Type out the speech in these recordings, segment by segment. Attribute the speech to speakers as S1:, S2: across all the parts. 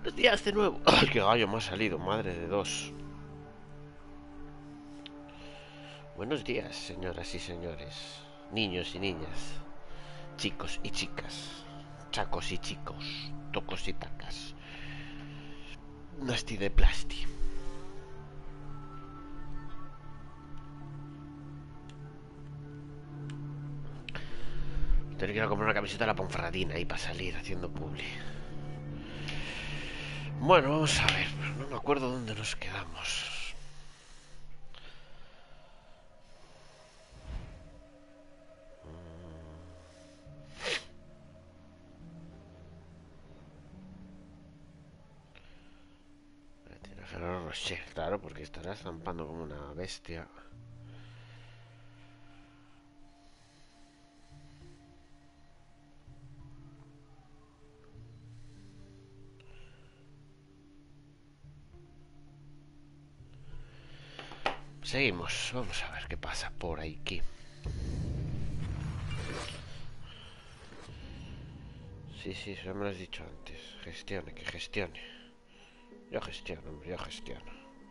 S1: Buenos días de nuevo. ¡Ay, qué gallo me ha salido! Madre de dos. Buenos días, señoras y señores. Niños y niñas. Chicos y chicas. Chacos y chicos. Tocos y tacas. Nasty de plasti. Tengo que ir a comprar una camiseta de la Ponferradina ahí para salir haciendo publi. Bueno, vamos a ver. No me acuerdo dónde nos quedamos. Ferrero Rocher, claro, porque estará estampando como una bestia. Seguimos, vamos a ver qué pasa por aquí. Sí, eso me lo has dicho antes. Gestione, que gestione. Yo gestiono, hombre, yo gestiono.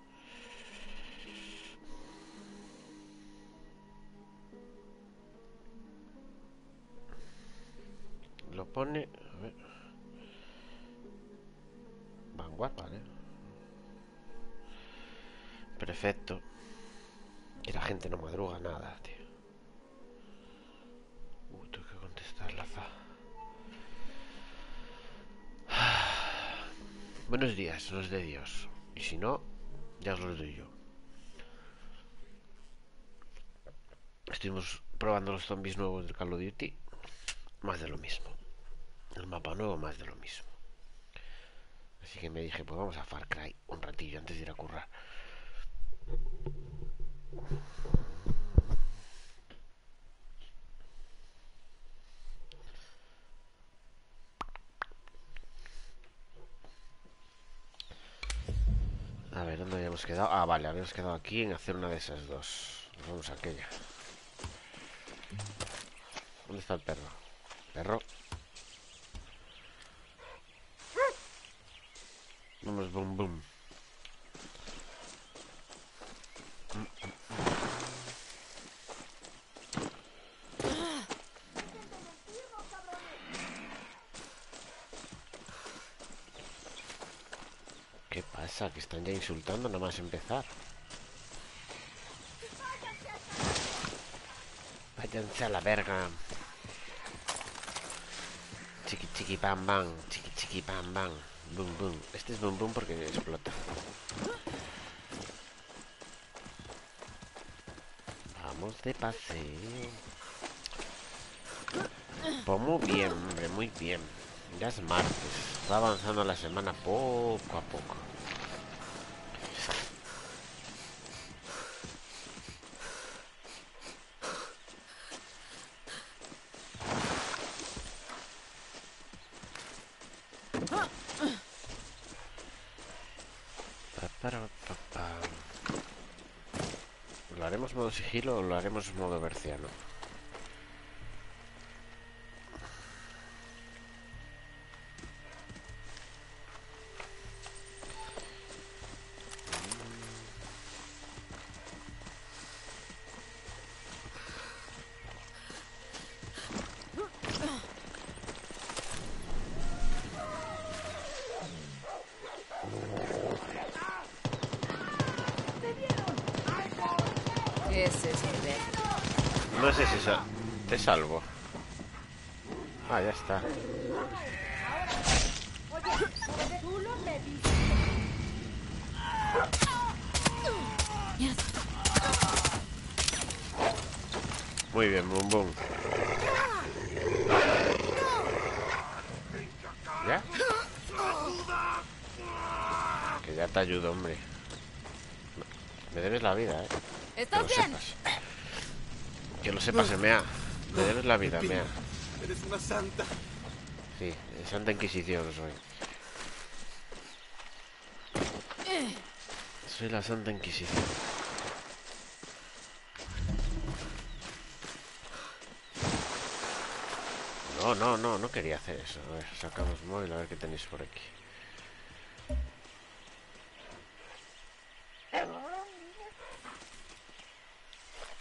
S1: Lo pone... A ver. Vanguard, vale. Perfecto. Y la gente no madruga nada, tío. Tengo que contestar la fa. Buenos días, los de Dios. Y si no, ya os los doy yo. Estuvimos probando los zombies nuevos del Call of Duty. Más de lo mismo. El mapa nuevo, más de lo mismo. Así que me dije, pues vamos a Far Cry un ratillo antes de ir a currar. A ver, ¿dónde habíamos quedado? Ah, vale, habíamos quedado aquí en hacer una de esas dos. Nos vamos a aquella. ¿Dónde está el perro? Perro. Vamos, boom, boom. ¿Qué pasa? Que están ya insultando nada más empezar. Váyanse a la verga. Chiqui chiqui pam bam. Chiqui chiqui pam bam. Boom boom. Este es boom boom porque explota. Vamos de paseo. Pues muy bien, hombre, muy bien. Ya es martes. Va avanzando la semana poco a poco. ¿Lo haremos modo sigilo o lo haremos modo berciano?
S2: ¿Qué es esto, Beth?
S1: No sé si te salvo. Ah, ya está.
S3: Tú lo me dices.
S1: Muy bien, boom boom. ¿Ya? Que ya te ayudo, hombre. Me debes la vida, ¿eh? Que
S2: ¿Estás
S1: lo
S2: bien?
S1: sepas. Que lo sepas, Mea. Me debes la vida, Mea.
S4: Eres una santa.
S1: Sí, Santa Inquisición soy. Soy la Santa Inquisición. No quería hacer eso. A ver, sacamos móvil a ver qué tenéis por aquí.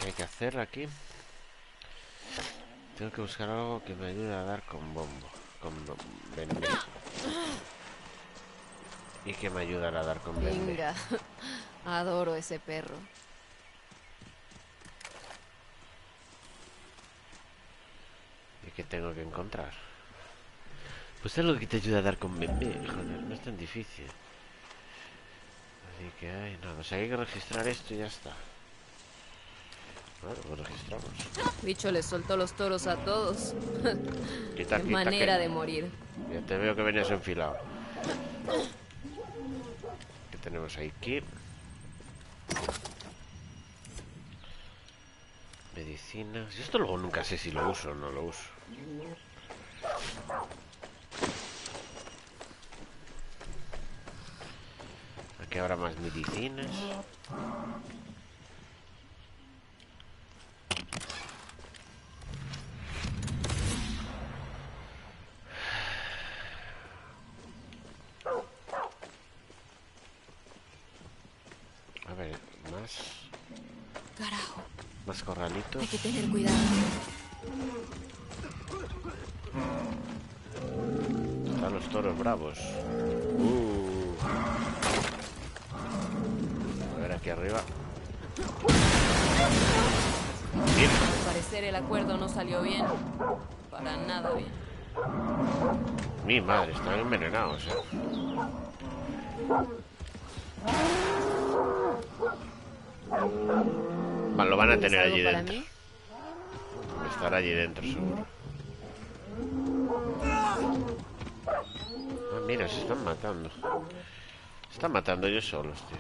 S1: ¿Qué hay que hacer aquí? Tengo que buscar algo que me ayude a dar con bombo. Bembe. ¿Y que me ayudará a dar con bembe?
S2: Venga, adoro ese perro.
S1: ¿Y qué tengo que encontrar? Pues algo que te ayude a dar con bembe. Joder, no es tan difícil. Así que hay nada. O sea, hay que registrar esto y ya está. Bueno, pues registramos.
S2: Bicho le soltó los toros a todos.
S1: Quita,
S2: Qué
S1: quita,
S2: manera
S1: que...
S2: de morir.
S1: Ya te veo que venías enfilado. ¿Qué tenemos aquí? Medicinas. Y esto luego nunca sé si lo uso o no lo uso. Aquí habrá más medicinas. A ver, más.
S2: Carajo,
S1: Más corralitos.
S2: hay que tener cuidado.
S1: Están los toros bravos. A ver aquí arriba. Bien.
S2: Al parecer el acuerdo no salió bien. Para nada bien.
S1: Mi madre, están envenenados, Lo van a tener
S2: ¿Tienes algo
S1: allí
S2: para
S1: dentro.
S2: mí?
S1: Estará allí dentro, seguro. Ah, mira, se están matando. Se están matando ellos solos, tío.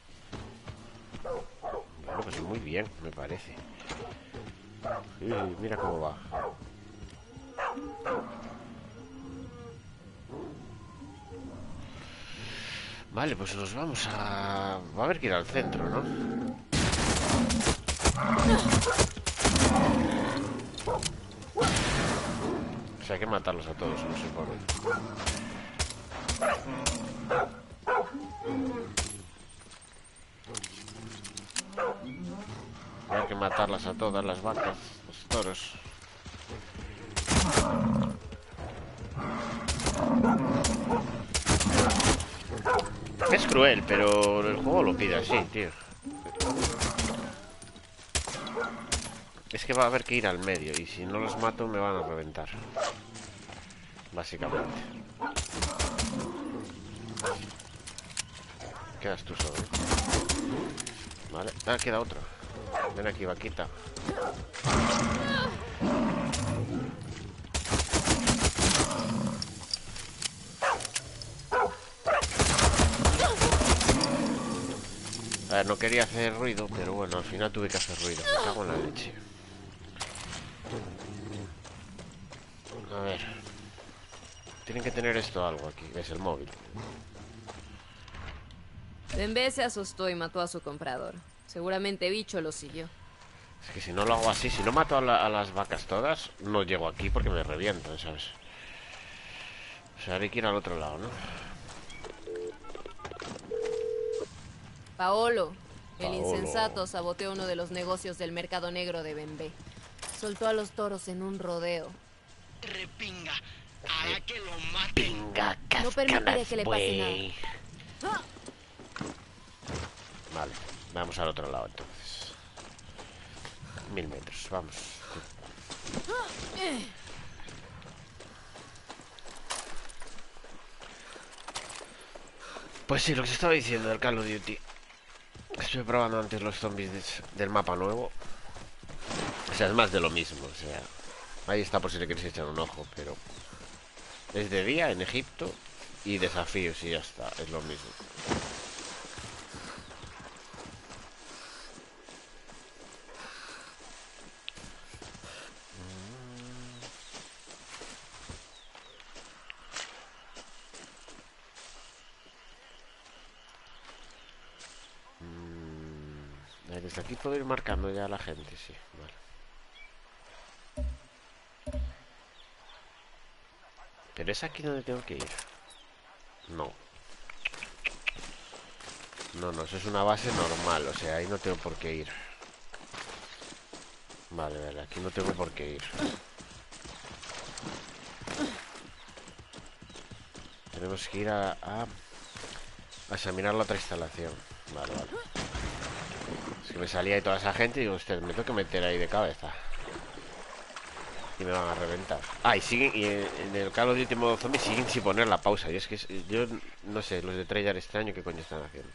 S1: Bueno, pues muy bien, me parece. Mira cómo va. Vale, pues nos vamos a... Va a haber que ir al centro, ¿no? O sea, hay que matarlos a todos, no se pone. Hay que matarlas a todas las vacas, los toros. Es cruel, pero el juego lo pide así, tío. Es que va a haber que ir al medio y si no los mato me van a reventar. Básicamente. Quedas tú solo, ¿eh? Vale. Ah, queda otro. Ven aquí, vaquita. A ver, no quería hacer ruido, pero bueno, al final tuve que hacer ruido. Me cago en la leche. A ver. Tienen que tener esto algo aquí. ¿Ves el móvil?
S2: Bembe se asustó y mató a su comprador. Seguramente Bicho lo siguió.
S1: Es que si no lo hago así, si no mato a las vacas todas, no llego aquí porque me revientan, ¿sabes? O sea, hay que ir al otro lado, ¿no?
S2: Paolo, el
S1: Paolo.
S2: insensato, saboteó uno de los negocios del mercado negro de Bembe. Soltó a los toros en un rodeo.
S4: Repinga, hará que lo maten.
S1: Pinga,
S2: No permitiré que le pase
S1: buey. Vale, vamos al otro lado entonces. 1000 metros, vamos. Pues sí, lo que se estaba diciendo del Call of Duty. Estoy probando antes los zombies del mapa nuevo. O sea, es más de lo mismo, o sea. Ahí está por si le queréis echar un ojo, pero... Es de día en Egipto y desafíos y ya está, es lo mismo. Desde aquí puedo ir marcando ya a la gente, sí, vale. Pero es aquí donde tengo que ir. No. No, eso es una base normal, o sea, ahí no tengo por qué ir. Vale, vale, aquí no tengo por qué ir. Tenemos que ir a examinar la otra instalación. Vale, vale. Es que me salía ahí toda esa gente y digo, usted, me tengo que meter ahí de cabeza. Y me van a reventar. Ah, y siguen, y en el Call of Duty modo zombie siguen sin poner la pausa. Y es que yo no sé, los de Treyarch este año qué coño están haciendo.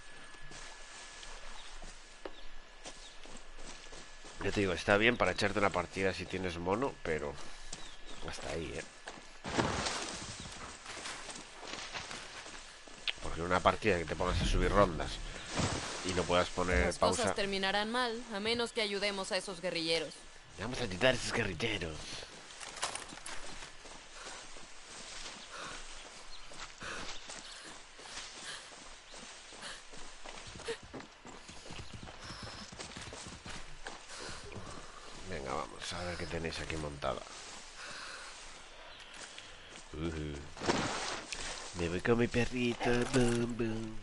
S1: Yo te digo, está bien para echarte una partida si tienes mono, pero hasta ahí, Porque en una partida que te pongas a subir rondas y no puedas poner
S2: Las
S1: pausa.
S2: cosas terminarán mal, a menos que ayudemos a esos guerrilleros.
S1: Vamos a ayudar a esos guerrilleros. Venga, vamos a ver qué tenéis aquí montada. Me voy con mi perrito. Bum, bum.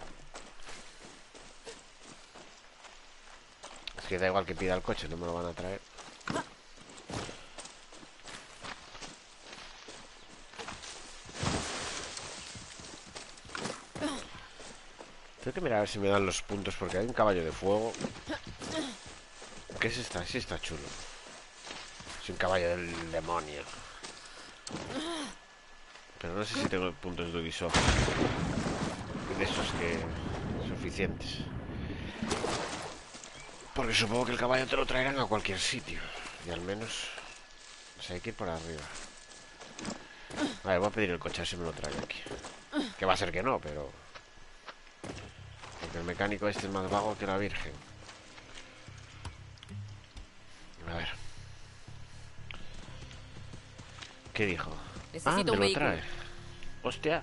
S1: Es que da igual que pida el coche, no me lo van a traer. Tengo que mirar a ver si me dan los puntos porque hay un caballo de fuego. ¿Qué es esta? Sí, está chulo. Es un caballo del demonio. Pero no sé si tengo puntos de Ubisoft. De esos que... suficientes. Porque supongo que el caballo te lo traerán a cualquier sitio. Y al menos... o sea, hay que ir por arriba. A ver, voy a pedir el coche, a ver si me lo trae aquí. Que va a ser que no, pero... porque el mecánico este es más vago que la virgen. A ver. ¿Qué dijo?
S2: Necesito
S1: me
S2: un
S1: lo
S2: vehículo.
S1: trae. Hostia.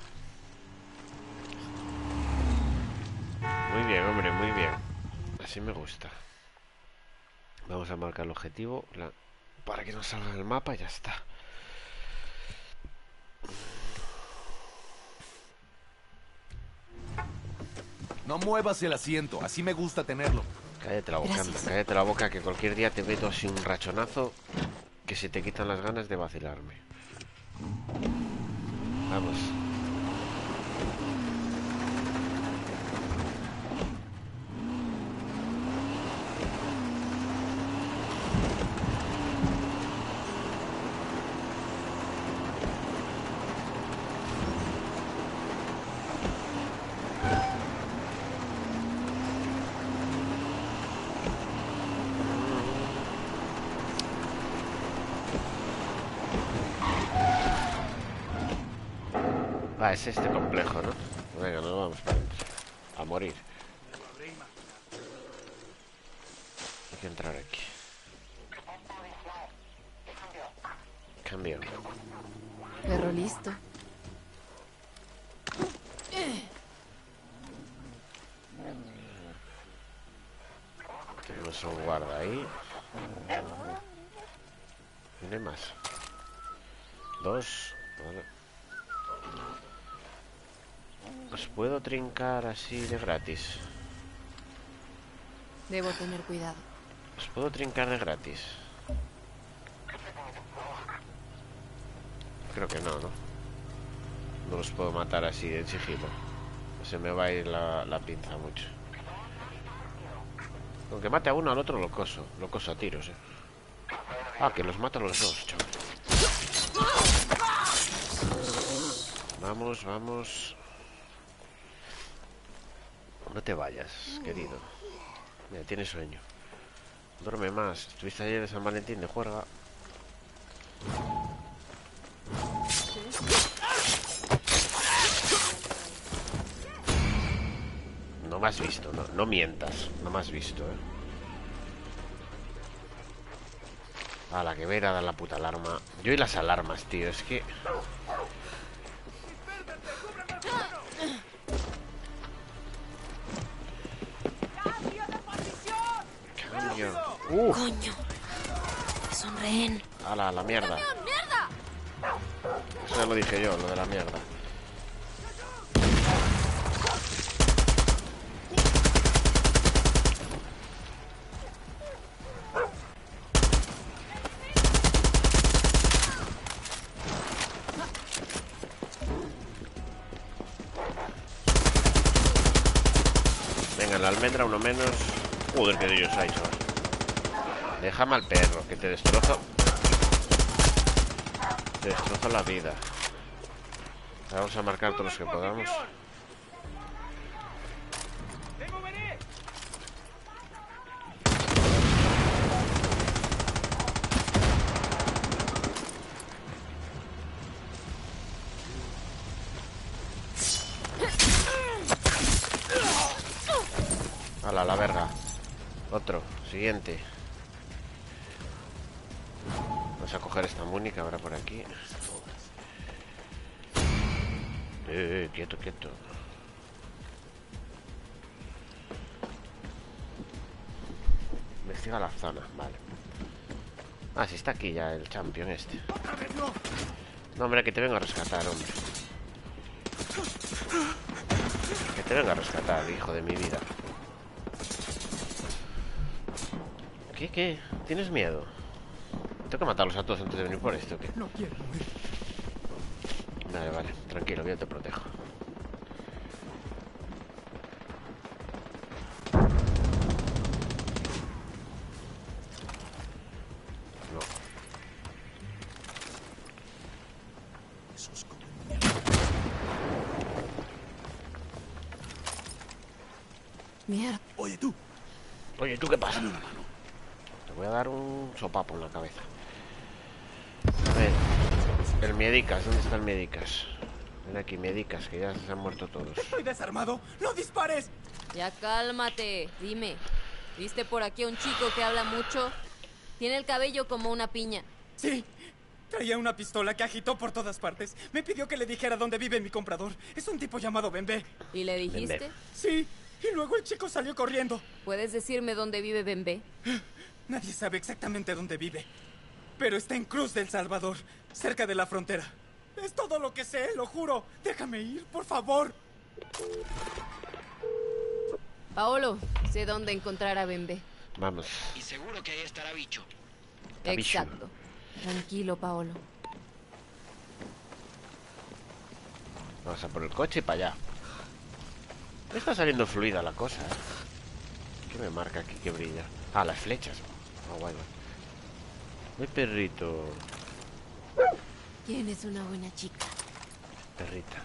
S1: Muy bien, hombre, muy bien. Así me gusta. Vamos a marcar el objetivo para que nos salga en el mapa y ya está.
S5: No muevas el asiento, así me gusta tenerlo.
S1: Cállate la boca, anda,
S2: Gracias.
S1: cállate la boca, que cualquier día te meto así un rachonazo que se te quitan las ganas de vacilarme. Vamos. Va, es este complejo, ¿no? Venga, nos vamos para adentro. A morir. Hay que entrar aquí. Cambio.
S2: Perro listo.
S1: Tenemos un guarda ahí. No hay más. 2. Vale. ¿Os puedo trincar así de gratis?
S2: Debo tener cuidado.
S1: ¿Os puedo trincar de gratis? Creo que no, ¿no? No los puedo matar así de sigilo. Se me va a ir la pinza mucho. Aunque mate a uno, al otro lo coso a tiros, Ah, que los mato a los dos, chaval. Vamos, vamos. No te vayas, querido. Mira, tienes sueño. Duerme más. Estuviste ayer de San Valentín de juerga. No me has visto, no mientas. No me has visto, A la que ver a dar la puta alarma. Yo y las alarmas, tío, es que... Cambio.
S2: ¡Coño! Es un rehén.
S1: A la mierda. Eso ya lo dije yo, lo de la mierda. almendra, uno menos. Joder, que de ellos hay, chaval. Déjame al perro, que te destrozo. Te destrozo la vida. Vamos a marcar todos los que podamos. Ala, la verga. Otro, siguiente. Vamos a coger esta muni que habrá por aquí. Quieto, quieto. Investiga la zona, vale. Ah, sí está aquí ya el champion este. No, hombre, que te vengo a rescatar, hombre. Que te vengo a rescatar, hijo de mi vida. ¿Qué? ¿Tienes miedo? Tengo que matarlos a todos antes de venir por esto, ¿o qué?
S5: No quiero morir.
S1: Vale, tranquilo, que yo te protejo. No.
S5: Esos como...
S2: Mierda.
S5: Oye, tú.
S1: Oye, ¿tú qué pasa? Te voy a dar un sopapo en la cabeza. A ver, el Miedicas, ¿dónde está el Miedicas? Ven aquí, Miedicas, que ya se han muerto todos.
S5: Estoy desarmado. ¡No dispares!
S2: Ya cálmate. Dime, ¿viste por aquí a un chico que habla mucho? Tiene el cabello como una piña.
S6: Sí, traía una pistola que agitó por todas partes. Me pidió que le dijera dónde vive mi comprador. Es un tipo llamado Bembe.
S2: ¿Y le dijiste?
S1: Bembe.
S6: Sí, y luego el chico salió corriendo.
S2: ¿Puedes decirme dónde vive Bembe?
S6: Nadie sabe exactamente dónde vive, pero está en Cruz del Salvador, cerca de la frontera. Es todo lo que sé, lo juro. Déjame ir, por favor.
S2: Paolo, sé dónde encontrar a Bembe.
S1: Vamos.
S4: Y seguro que ahí estará bicho.
S1: Está bicho.
S2: Exacto. Tranquilo, Paolo.
S1: Vamos a por el coche y para allá. Está saliendo fluida la cosa, ¿eh? ¿Qué me marca aquí que brilla? Ah, las flechas. Ah, bueno. Mi perrito.
S2: ¿Quién es una buena chica?
S1: Perrita.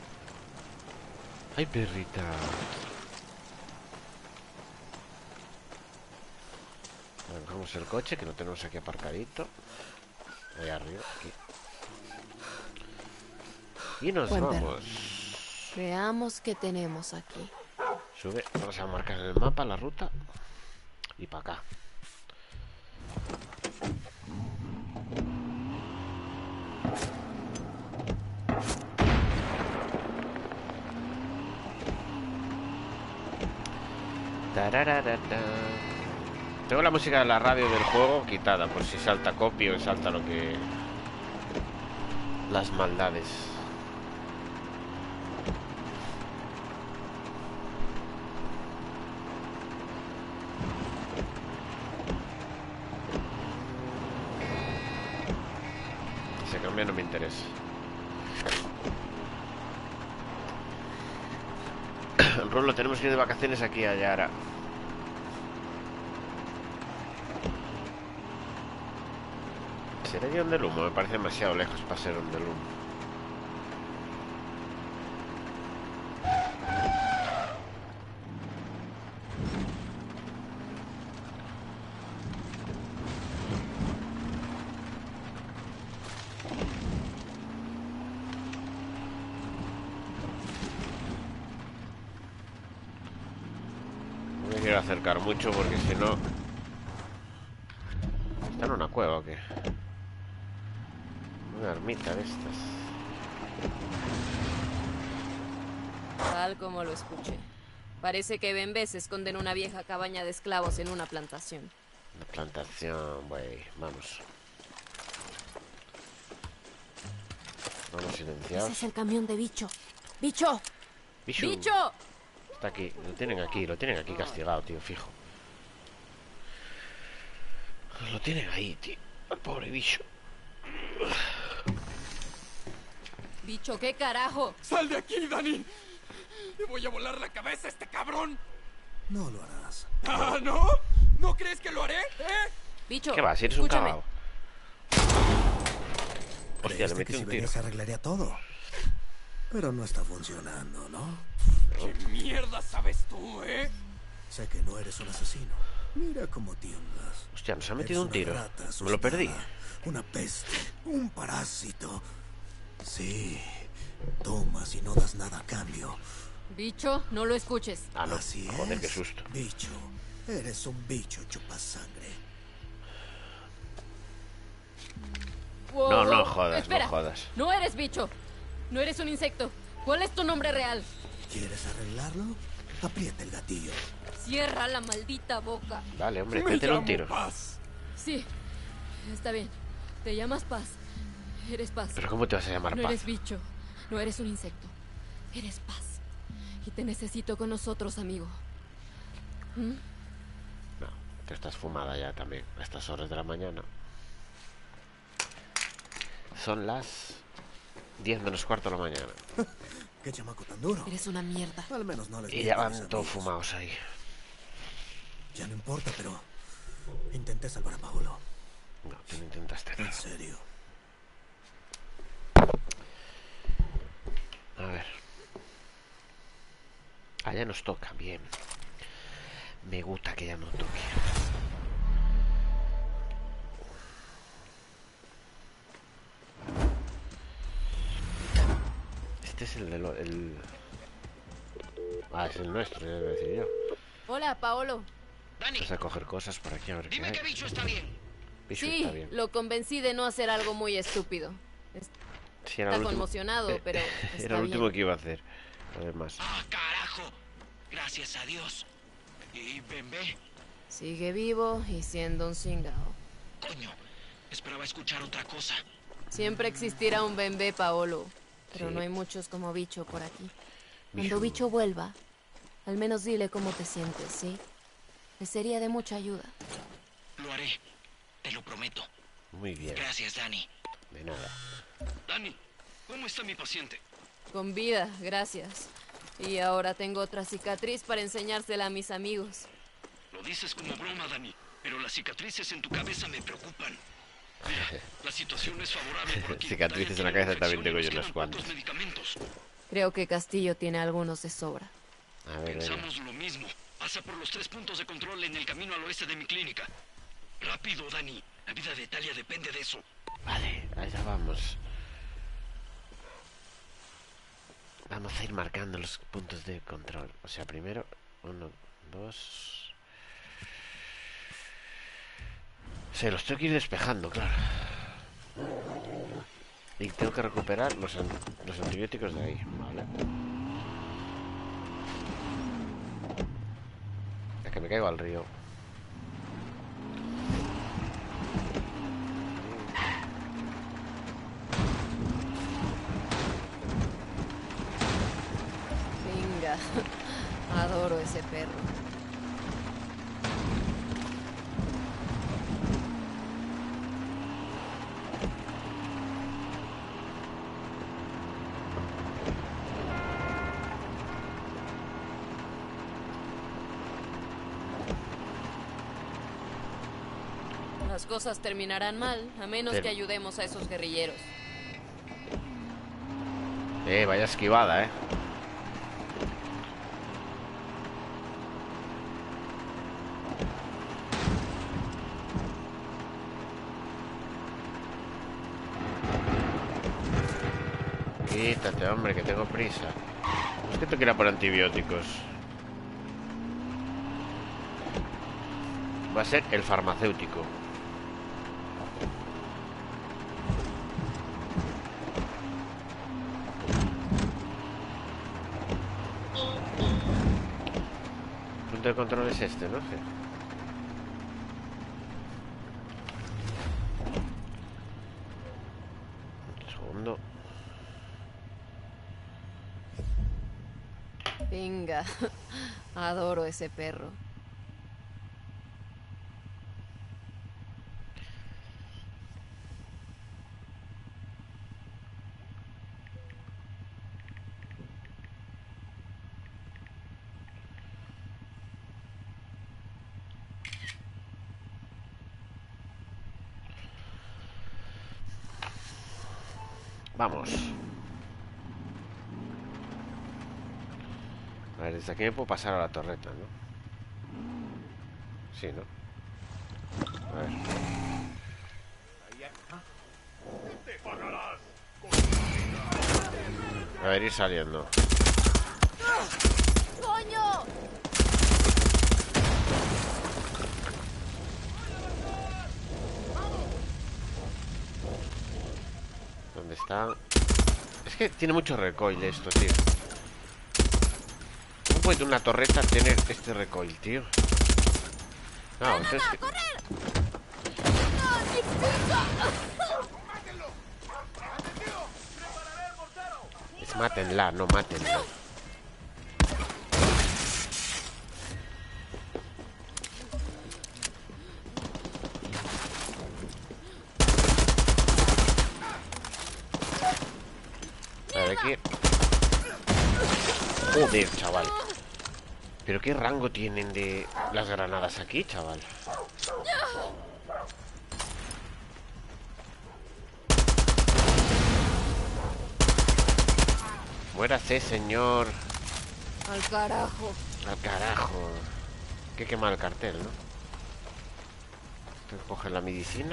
S1: Ay, perrita. Vale, cogemos el coche, que lo tenemos aquí aparcadito. Ahí arriba, aquí. Y nos
S2: Buen
S1: vamos.
S2: Veamos qué tenemos aquí.
S1: Sube, vamos a marcar en el mapa la ruta. Y para acá. Tarararara. Tengo la música de la radio del juego quitada por si salta copy o salta lo que... las maldades. Ese cambio no me interesa. Rolo, tenemos que ir de vacaciones aquí a Yara. ¿Será de Ondelhumo? Me parece demasiado lejos para ser Ondelhumo. No me quiero acercar mucho porque si no... ¿Está en una cueva o qué? Una ermita de estas.
S2: Tal como lo escuché. Parece que Bembe se esconde en una vieja cabaña de esclavos en una plantación.
S1: Una plantación, güey. Vamos. Vamos silenciados.
S2: Ese es el camión de Bicho. ¡Bicho!
S1: Bicho.
S2: ¡Bicho!
S1: Está aquí, lo tienen aquí castigado, tío, fijo. Lo tienen ahí, tío. El pobre bicho.
S2: Bicho, ¿qué carajo?
S6: ¡Sal de aquí, Dani! ¡Le voy a volar la cabeza a este cabrón!
S7: No lo harás.
S6: ¡Ah, no! ¿No crees que lo haré?
S2: Bicho,
S1: ¿Qué va? Si eres un
S2: escúchame.
S1: cagao. Hostia, le
S7: Creíste
S1: metí
S7: que si
S1: un tiro.
S7: venías arreglaría todo. Pero no está funcionando, ¿no?
S6: ¿Qué mierda sabes tú,
S7: Sé que no eres un asesino. Mira cómo tiemblas.
S1: Hostia, nos ha
S7: Eres
S1: metido un
S7: una
S1: tiro.
S7: rata
S1: Me lo perdí.
S7: asustada, una peste, un parásito. Sí, tomas y no das nada a cambio.
S2: Bicho, no lo escuches.
S1: Ah, no.
S7: Así
S1: Joder,
S7: es.
S1: qué susto.
S7: Bicho, eres un bicho chupasangre.
S2: Wow,
S1: No, no
S2: wow,
S1: jodas,
S2: espera.
S1: no jodas.
S2: No eres bicho. No eres un insecto. ¿Cuál es tu nombre real?
S7: ¿Quieres arreglarlo? Aprieta el gatillo.
S2: Cierra la maldita boca.
S1: Vale, hombre,
S6: Me
S1: métele un
S6: llamo
S1: tiro.
S6: Paz.
S2: Sí, está bien. Te llamas Paz. Eres Paz.
S1: Pero ¿cómo te vas a llamar
S2: No
S1: Paz?
S2: eres bicho. No eres un insecto. Eres Paz. Y te necesito con nosotros, amigo. ¿Mm?
S1: No, te estás fumada ya también. A estas horas de la mañana. Son las 10 menos cuarto de la mañana.
S7: Qué chamaco tan duro.
S2: Eres una mierda.
S7: Al menos no les
S1: Y
S7: mientes
S1: ya
S7: a mis
S1: van todos
S7: amigos.
S1: fumados ahí.
S7: Ya no importa, pero intenté salvar a Paolo.
S1: No, tú no intentaste
S7: En
S1: nada.
S7: serio.
S1: A ver. Ah, ya nos toca, bien. Me gusta que ya nos toque. Este es el de Ah, es el nuestro, ya lo decía yo.
S2: Hola, Paolo.
S4: Dani,
S1: Vamos a coger cosas por aquí a ver qué
S4: dime
S1: hay.
S4: que bicho está bien.
S1: Bicho,
S2: Sí,
S1: está bien.
S2: lo convencí de no hacer algo muy estúpido.
S1: Sí, era
S2: Está
S1: el último.
S2: conmocionado, pero está
S1: Era el último
S2: bien.
S1: que iba a hacer. Además.
S4: Ah, carajo. Gracias a Dios. Y Bembe,
S2: Sigue vivo y siendo un cingao.
S4: coño, esperaba escuchar otra cosa.
S2: Siempre existirá un bebé, Paolo. Pero
S1: Sí.
S2: no hay muchos como Bicho por aquí.
S1: Bicho.
S2: Cuando Bicho vuelva, al menos dile cómo te sientes, ¿sí? Le sería de mucha ayuda.
S4: Lo haré, te lo prometo.
S1: Muy bien.
S4: Gracias, Dani.
S1: De nada.
S4: Dani, ¿cómo está mi paciente?
S2: Con vida, gracias. Y ahora tengo otra cicatriz para enseñársela a mis amigos.
S4: Lo dices como broma, Dani, pero las cicatrices en tu cabeza me preocupan. Mira, la situación es favorable por aquí.
S1: Cicatrices en la
S4: Dani
S1: cabeza
S4: tiene
S1: también tengo yo
S4: infección y nos
S1: unas
S4: quedan
S1: cuantas.
S4: pocos medicamentos.
S2: Creo que Castillo tiene algunos de sobra.
S1: A ver, venga.
S4: Pensamos lo mismo. Pasa por los 3 puntos de control en el camino al oeste de mi clínica. Rápido, Dani. La vida de Talia depende de eso.
S1: Vale, allá vamos. Vamos a ir marcando los puntos de control. O sea, primero, 1, 2. Sí, los tengo que ir despejando, claro. Y tengo que recuperar los antibióticos de ahí, ¿vale? Ya que me caigo al río.
S2: Venga, adoro ese perro. Las cosas terminarán mal, a menos
S1: Pero-
S2: que ayudemos a esos guerrilleros.
S1: Vaya esquivada, Quítate, hombre, que tengo prisa. Es que tengo que ir a por antibióticos. Va a ser el farmacéutico. El punto de control es este, ¿no? Sí. Un segundo.
S2: Venga, adoro ese perro.
S1: Vamos. A ver, desde aquí me puedo pasar a la torreta, ¿no? Sí, ¿no? A ver. A ver, ir saliendo.
S2: ¡Coño!
S1: ¿Dónde está? Es que tiene mucho recoil esto, tío. ¿Cómo puede una torreta tener este recoil, tío? No, entonces...
S2: ¡Correr! ¡No, mi pica!
S1: Es mátenla, no mátenla. A ver, aquí. Joder, chaval. ¿Pero qué rango tienen de las granadas aquí, chaval? Muérase, señor.
S2: Al carajo.
S1: Al carajo. Que quema el cartel, ¿no? Tengo que coger la medicina.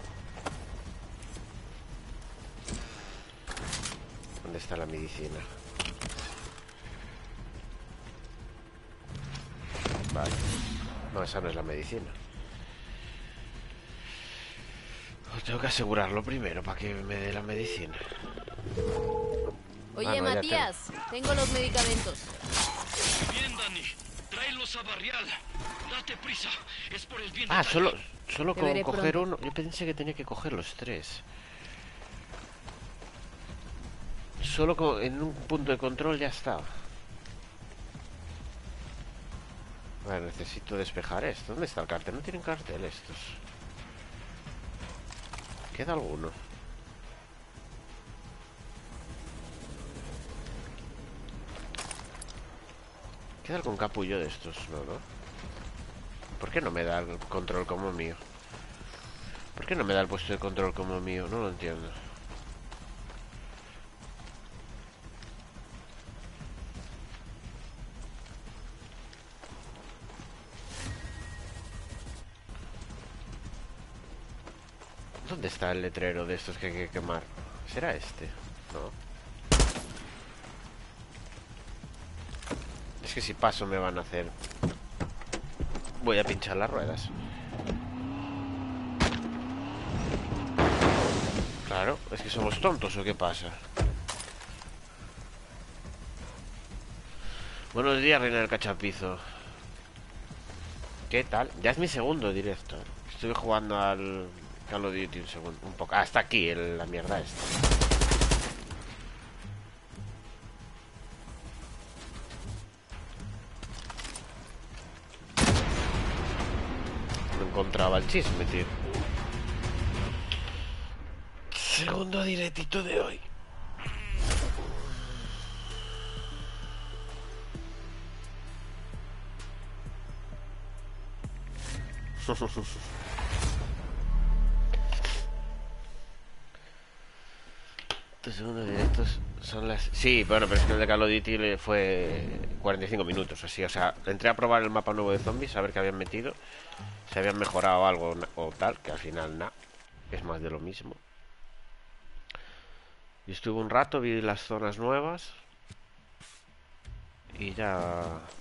S1: ¿Dónde está la medicina? Vale. No, esa no es la medicina. Tengo que asegurarlo primero para que me dé la medicina.
S2: Oye,
S1: Ah, no, ya
S2: Matías, tengo los medicamentos.
S4: Bien, Dani. Tráelos a Barrial. Date prisa. Es por el bien de
S1: Ah,
S4: Talia.
S1: solo
S2: Te
S1: con
S2: veré
S1: coger
S2: pronto.
S1: uno. Yo pensé que tenía que coger los tres. Solo en un punto de control ya está. Vale, necesito despejar esto. ¿Dónde está el cartel? No tienen cartel estos. ¿Queda alguno? ¿Queda algún capullo de estos? No, ¿no? ¿Por qué no me da el control como mío? ¿Por qué no me da el puesto de control como mío? No lo entiendo. ¿Dónde está el letrero de estos que hay que quemar? ¿Será este? No. Es que si paso me van a hacer... Voy a pinchar las ruedas. Claro, es que somos tontos, ¿o qué pasa? Buenos días, reina del cachapizo. ¿Qué tal? Ya es mi segundo directo. Estoy jugando al Call of Duty un segundo. Un poco. Ah, está aquí la mierda esta. No encontraba el chisme, tío. Segundo directito de hoy. Tus segundos directos son las... Sí, bueno, pero es que el de Call of Duty le fue 45 minutos así. O sea, entré a probar el mapa nuevo de zombies, a ver qué habían metido, si habían mejorado algo o tal, que al final nada, es más de lo mismo. Y estuve un rato, vi las zonas nuevas y ya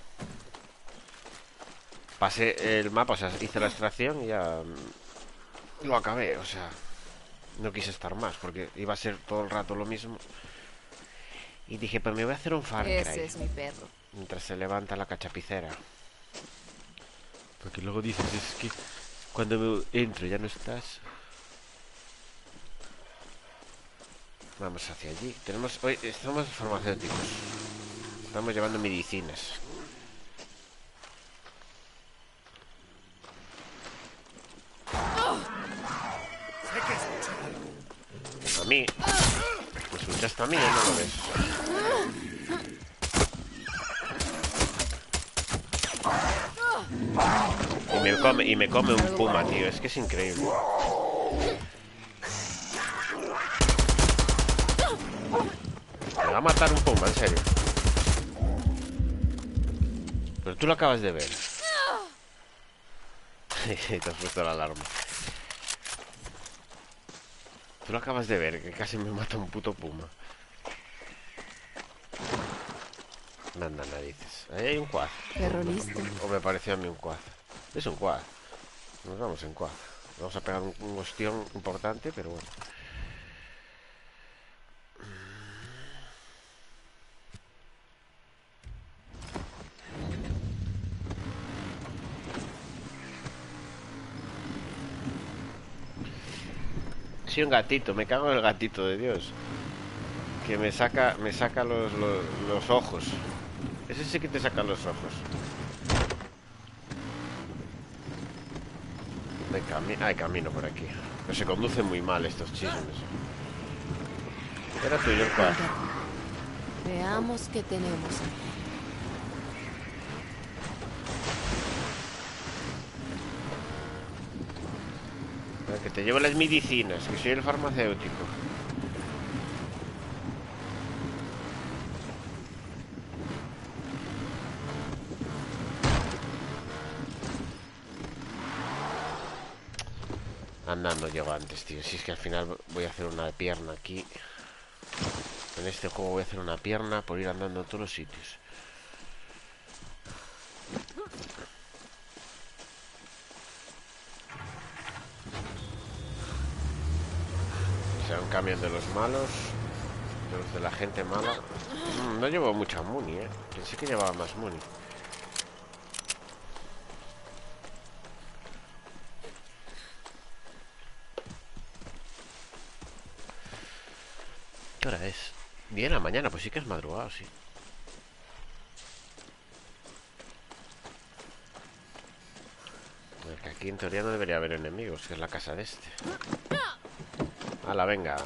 S1: pasé el mapa, o sea, hice la extracción y ya lo acabé, o sea, no quise estar más porque iba a ser todo el rato lo mismo. Y dije, pues me voy a hacer un Far Cry
S2: Ese es mi perro.
S1: mientras se levanta la cachapicera. Porque luego dices, es que cuando me entro ya no estás. Vamos hacia allí. Hoy estamos farmacéuticos. Estamos llevando medicinas. A mí. ¿Me escuchaste a mí o no lo ves? Y me come un puma, tío. Es que es increíble. va a matar un puma, en serio. Pero tú lo acabas de ver. Te has puesto la alarma. Tú lo acabas de ver, que casi me mata un puto puma. Manda narices. Ahí hay un quad.
S2: Perro listo.
S1: O me pareció a mí un quad. Es un quad. Nos vamos en quad. Vamos a pegar un ostión importante, pero bueno. Sí, un gatito, me cago en el gatito de Dios. Que me saca los ojos. Ese sí que te saca los ojos. Hay camino por aquí. Pero se conducen muy mal estos chismes. Era tuyo el cuadro.
S2: Veamos qué tenemos aquí.
S1: Que te llevo las medicinas, que soy el farmacéutico. Anda, no llego antes, tío. Si es que al final voy a hacer una pierna aquí. En este juego voy a hacer una pierna por ir andando en todos los sitios. Se van cambiando los malos, de los de la gente mala. No llevo mucha muni, Pensé que llevaba más muni. ¿Qué hora es? 10 de la mañana, pues sí que es madrugado, sí. Que aquí en teoría no debería haber enemigos, que es la casa de este. ¡Hala, venga!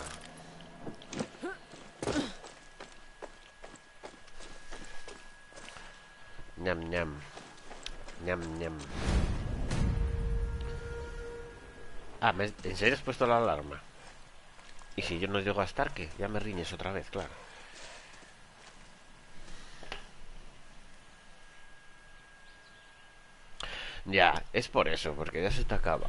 S1: Ñam, ñam. Ñam, ñam. Ah, ¿en serio has puesto la alarma? Y si yo no llego a estar, ¿qué? Ya me riñes otra vez, claro. Ya, es por eso, porque ya se te acaba.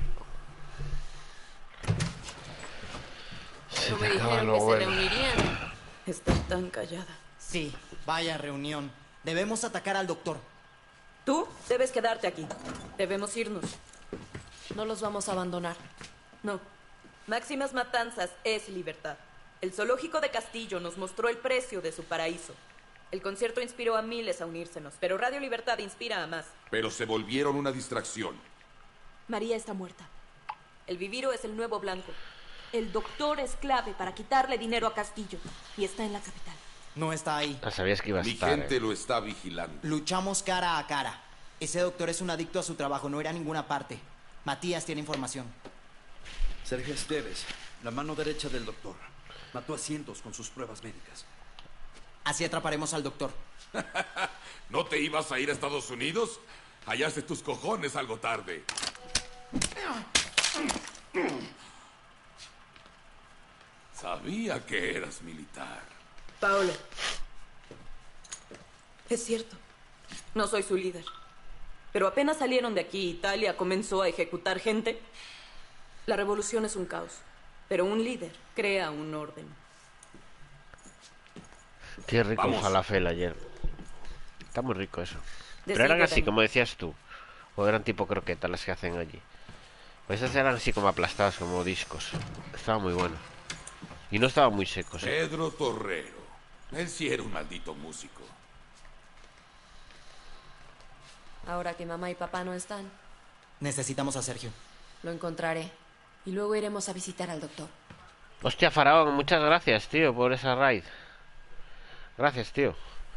S2: No me dijeron que se reunirían.
S8: Está tan callada.
S9: Sí, vaya reunión. Debemos atacar al doctor.
S8: Tú debes quedarte aquí. Debemos irnos.
S2: No los vamos a abandonar.
S8: No. Máximas Matanzas es libertad. El zoológico de Castillo nos mostró el precio de su paraíso. El concierto inspiró a miles a unírsenos, pero Radio Libertad inspira a más.
S10: Pero se volvieron una distracción.
S8: María está muerta. El Viviro es el nuevo blanco. El doctor es clave para quitarle dinero a Castillo. Y está en la capital.
S9: No está ahí.
S1: Ah, sabías que iba a
S10: Mi
S1: estar.
S10: gente lo está vigilando.
S9: Luchamos cara a cara. Ese doctor es un adicto a su trabajo, no irá a ninguna parte. Matías tiene información.
S11: Sergio Esteves, la mano derecha del doctor. Mató a cientos con sus pruebas médicas.
S9: Así atraparemos al doctor.
S10: ¿No te ibas a ir a Estados Unidos? Hallaste tus cojones algo tarde. Sabía que eras militar.
S8: Paolo. Es cierto. No soy su líder. Pero apenas salieron de aquí, Italia comenzó a ejecutar gente. La revolución es un caos. Pero un líder crea un orden.
S1: Qué rico el
S10: Vamos.
S1: falafel ayer. Está muy rico eso. Pero
S8: Decide,
S1: eran así,
S8: Dani.
S1: como decías tú. O eran tipo croquetas las que hacen allí. Pues esas eran así como aplastadas, como discos. Estaba muy bueno. Y no estaban muy secos.
S10: Pedro Torrero. Él sí era un maldito músico.
S2: Ahora que mamá y papá no están,
S9: Necesitamos a Sergio.
S2: lo encontraré. Y luego iremos a visitar al doctor.
S1: Hostia, Faraón, muchas gracias, tío, por esa raid. Gracias, tío.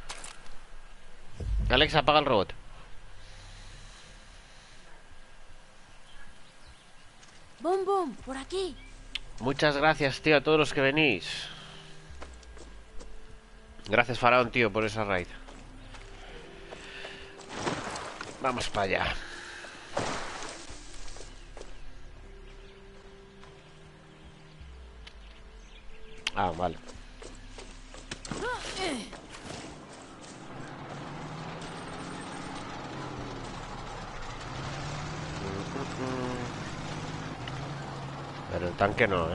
S1: Alex, apaga el robot.
S2: ¡Bum, bum! ¡Por aquí!
S1: Muchas gracias, tío, a todos los que venís. Gracias, Faraón, tío, por esa raid. Vamos para allá. Ah, vale. El tanque no,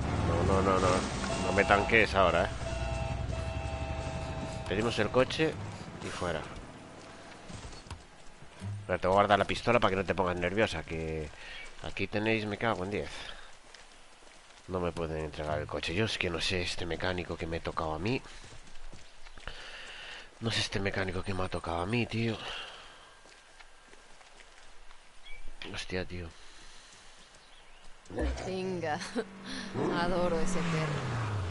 S1: no me tanques ahora, Pedimos el coche y fuera. Pero te voy a guardar la pistola para que no te pongas nerviosa, que aquí tenéis, me cago en 10. No me pueden entregar el coche. Yo es que no sé este mecánico que me ha tocado a mí. No sé este mecánico que me ha tocado a mí, tío. Hostia, tío.
S2: Venga. Adoro ese perro.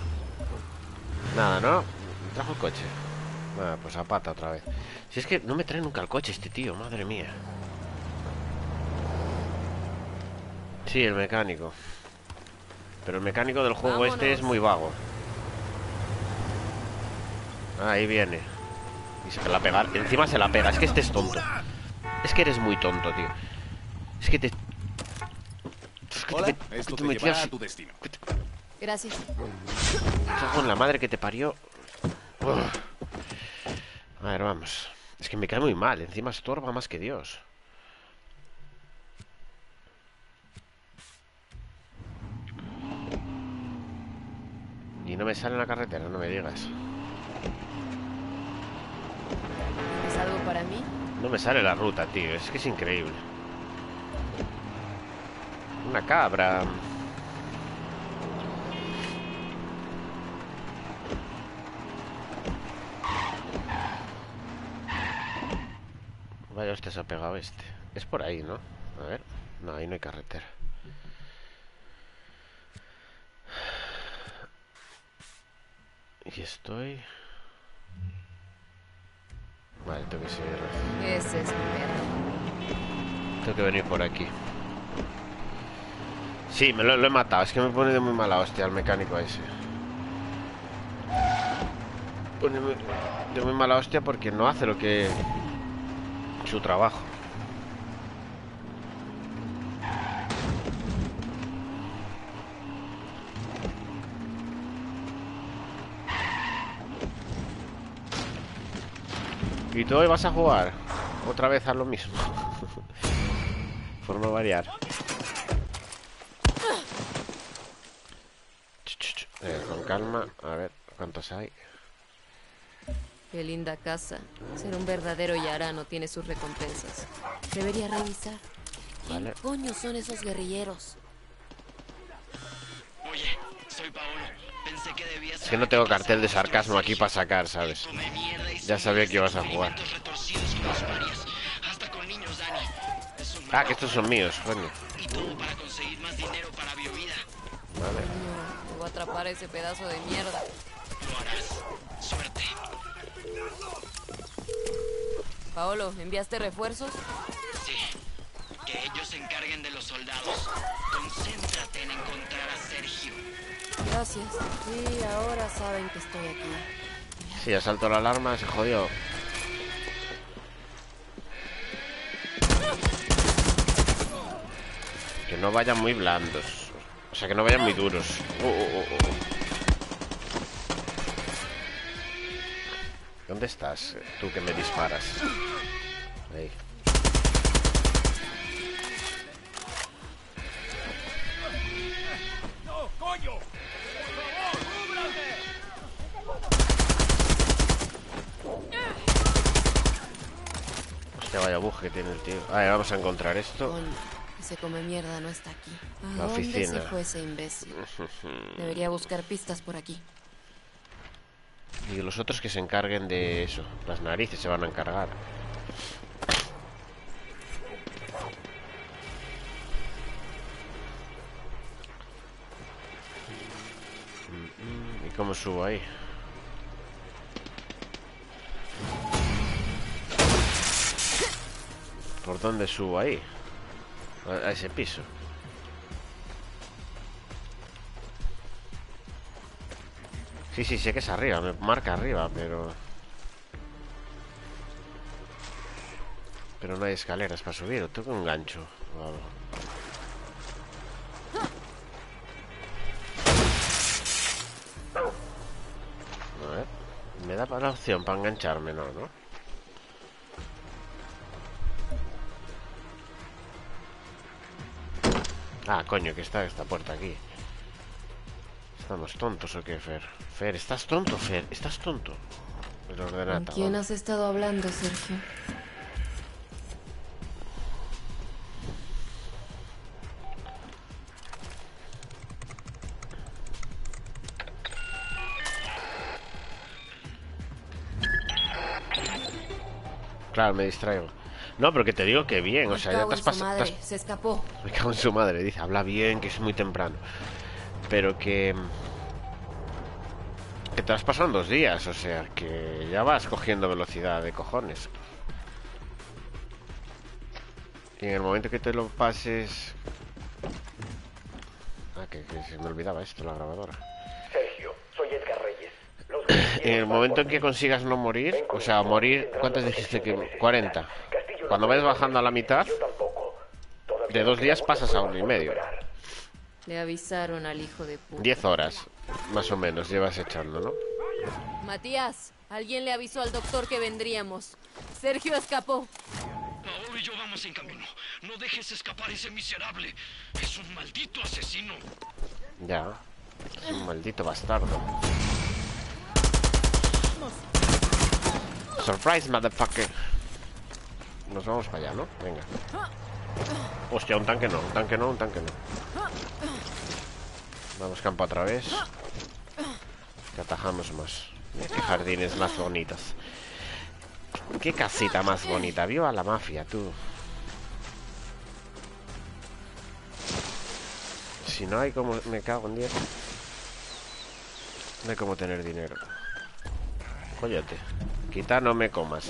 S1: Nada, ¿no? Me trajo el coche. Nada, pues a pata otra vez. Si es que no me trae nunca el coche este tío, madre mía. Sí, el mecánico. Pero el mecánico del juego este es muy vago. Ahí viene. Y se la pega. Encima se la pega. Es que este es tonto. Es que eres muy tonto, tío. Es que te...
S5: Hola, esto te llevará a tu destino.
S2: Gracias.
S1: Con la madre que te parió. A ver, vamos. Es que me cae muy mal. Encima estorba más que Dios. Y no me sale en la carretera, no me digas.
S2: ¿Es algo para mí?
S1: No me sale la ruta, tío. Es que es increíble. Una cabra. Vaya, hostia, se ha pegado este. Es por ahí, ¿no? A ver. No, ahí no hay carretera. Y estoy... Vale, tengo que seguir.
S2: Ese es mi perro.
S1: Tengo que venir por aquí. Sí, me lo he matado. Es que me pone de muy mala hostia el mecánico ese. Pone de muy mala hostia porque no hace lo que... su trabajo. ¿Y tú hoy vas a jugar? Otra vez a lo mismo. Por no variar. Con calma. A ver, ¿cuántos hay?
S2: Qué linda casa. Ser un verdadero yarano tiene sus recompensas. Debería revisar.
S1: Vale.
S2: ¿Quién coño son esos guerrilleros?
S4: Oye, soy Paolo. Pensé que debías...
S1: Es que no tengo cartel de sarcasmo aquí para sacar, ¿sabes? Ya sabía que ibas a jugar. Ah, que estos son míos, coño.
S4: Y todo para conseguir más dinero para Biovida.
S1: Vale.
S2: No, voy a atrapar a ese pedazo de mierda.
S4: Lo harás. Suerte.
S2: Paolo, ¿enviaste refuerzos?
S4: Sí. Que ellos se encarguen de los soldados. Concéntrate en encontrar a Sergio.
S2: Gracias. Sí, ahora saben que estoy aquí.
S1: Sí, ya saltó la alarma, se jodió. Que no vayan muy blandos. O sea, que no vayan muy duros. ¿Dónde estás? Tú que me disparas. Ahí.
S5: ¡No, coño!
S1: Hostia, vaya bug que tiene el tío. A ver, vamos a encontrar esto.
S2: Coño, ese come mierda no está aquí. ¿A
S1: La
S2: dónde
S1: oficina.
S2: se fue ese imbécil? Debería buscar pistas por aquí.
S1: Y los otros que se encarguen de eso. Las narices se van a encargar. ¿Y cómo subo ahí? ¿Por dónde subo ahí? A ese piso. Sí, sí, sé que es arriba, me marca arriba, pero no hay escaleras para subir, o tengo un gancho o algo. A ver, me da para la opción para engancharme, ¿no? Ah, coño, que está esta puerta aquí. ¿Estamos tontos o qué, Fer? Fer, ¿estás tonto, Fer? ¿Estás tonto? El ordenata.
S2: ¿Con quién has estado hablando, Sergio?
S1: Claro, me distraigo. No, pero que te digo que bien, o sea, ya te has pasado...
S2: Se escapó.
S1: Me cago en su madre, dice, habla bien, que es muy temprano. Pero que te has pasado en 2 días, o sea, que ya vas cogiendo velocidad de cojones. Y en el momento que te lo pases... Ah, que se me olvidaba esto, la grabadora.
S12: Sergio, soy Edgar Reyes.
S1: En el momento en que consigas no morir, o sea, morir, ¿cuántas dijiste que? 40. Cuando vayas bajando a la mitad, de 2 días pasas a 1 y medio.
S2: Le avisaron al hijo de puta.
S1: 10 horas, más o menos, llevas echando, ¿no?
S2: Matías, alguien le avisó al doctor que vendríamos. Sergio escapó.
S4: Paolo y yo vamos en camino. No dejes escapar ese miserable. Es un maldito asesino.
S1: Ya, es un maldito bastardo. Surprise, motherfucker. Nos vamos para allá, ¿no? Venga. Hostia, un tanque no, un tanque no, un tanque no. Vamos campo otra vez. Que atajamos más. Mira qué jardines más bonitos. Qué casita más bonita. Viva la mafia, tú. Si no hay como... Me cago en 10. No hay como tener dinero. Cóllate. Quita, no me comas.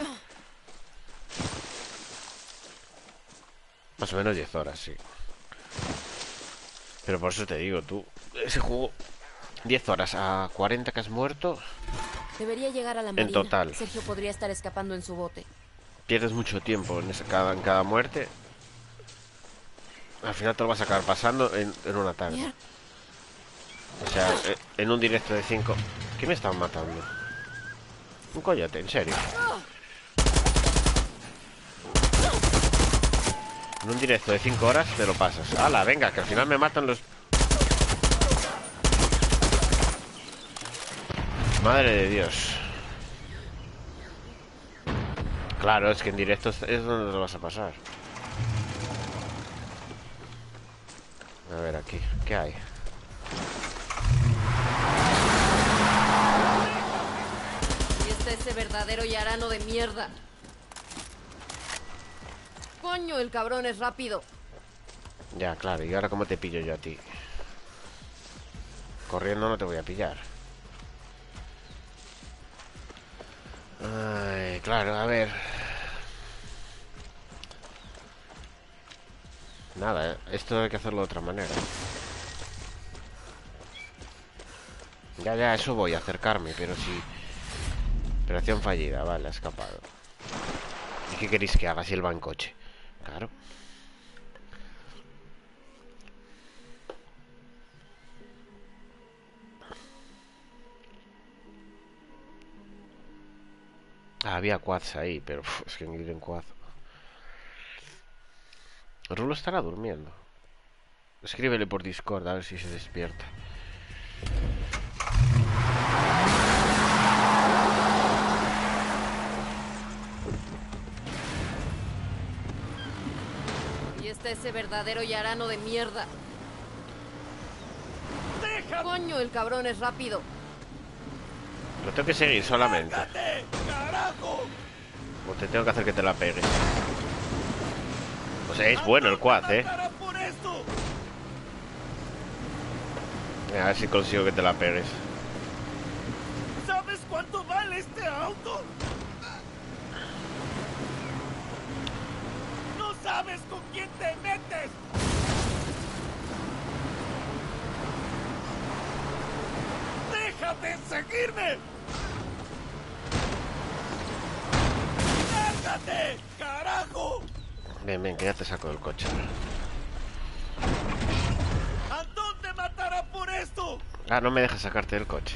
S1: Más o menos 10 horas, sí. Pero por eso te digo, tú, ese juego 10 horas a 40 que has muerto.
S2: Debería llegar a la marina.
S1: En total.
S2: Sergio podría estar escapando en su bote.
S1: Pierdes mucho tiempo en cada muerte. Al final te lo vas a acabar pasando en una tarde. O sea, en un directo de 5. ¿Qué me están matando? Un coyote, en serio. En un directo de 5 horas te lo pasas. ¡Hala, venga! Que al final me matan los... Madre de Dios. Claro, es que en directo es donde te lo vas a pasar. A ver aquí, ¿qué hay?
S2: Y está ese verdadero yarano de mierda. Coño, el cabrón es rápido.
S1: Ya, claro, ¿y ahora cómo te pillo yo a ti? Corriendo no te voy a pillar. Ay, claro, a ver. Nada, esto hay que hacerlo de otra manera. Ya, eso voy a acercarme, pero sí. Operación fallida, vale, ha escapado. ¿Y qué queréis que haga si él va en coche? Claro. Ah, había quads ahí, pero es que ir en quad. Rulo estará durmiendo. Escríbele por Discord a ver si se despierta.
S2: Y está ese verdadero yarano de mierda. Coño, el cabrón es rápido.
S1: Lo tengo que seguir solamente.
S12: ¡Carajo!
S1: O te tengo que hacer que te la pegues. O sea, es bueno el quad, A ver si consigo que te la pegues.
S12: ¿Sabes cuánto vale este auto? No sabes con quién te metes. ¡Déjate seguirme! ¡Lárgate, carajo!
S1: Ven, que ya te saco del coche.
S12: ¡Antón te matará por esto!
S1: Ah, no me dejas sacarte del coche.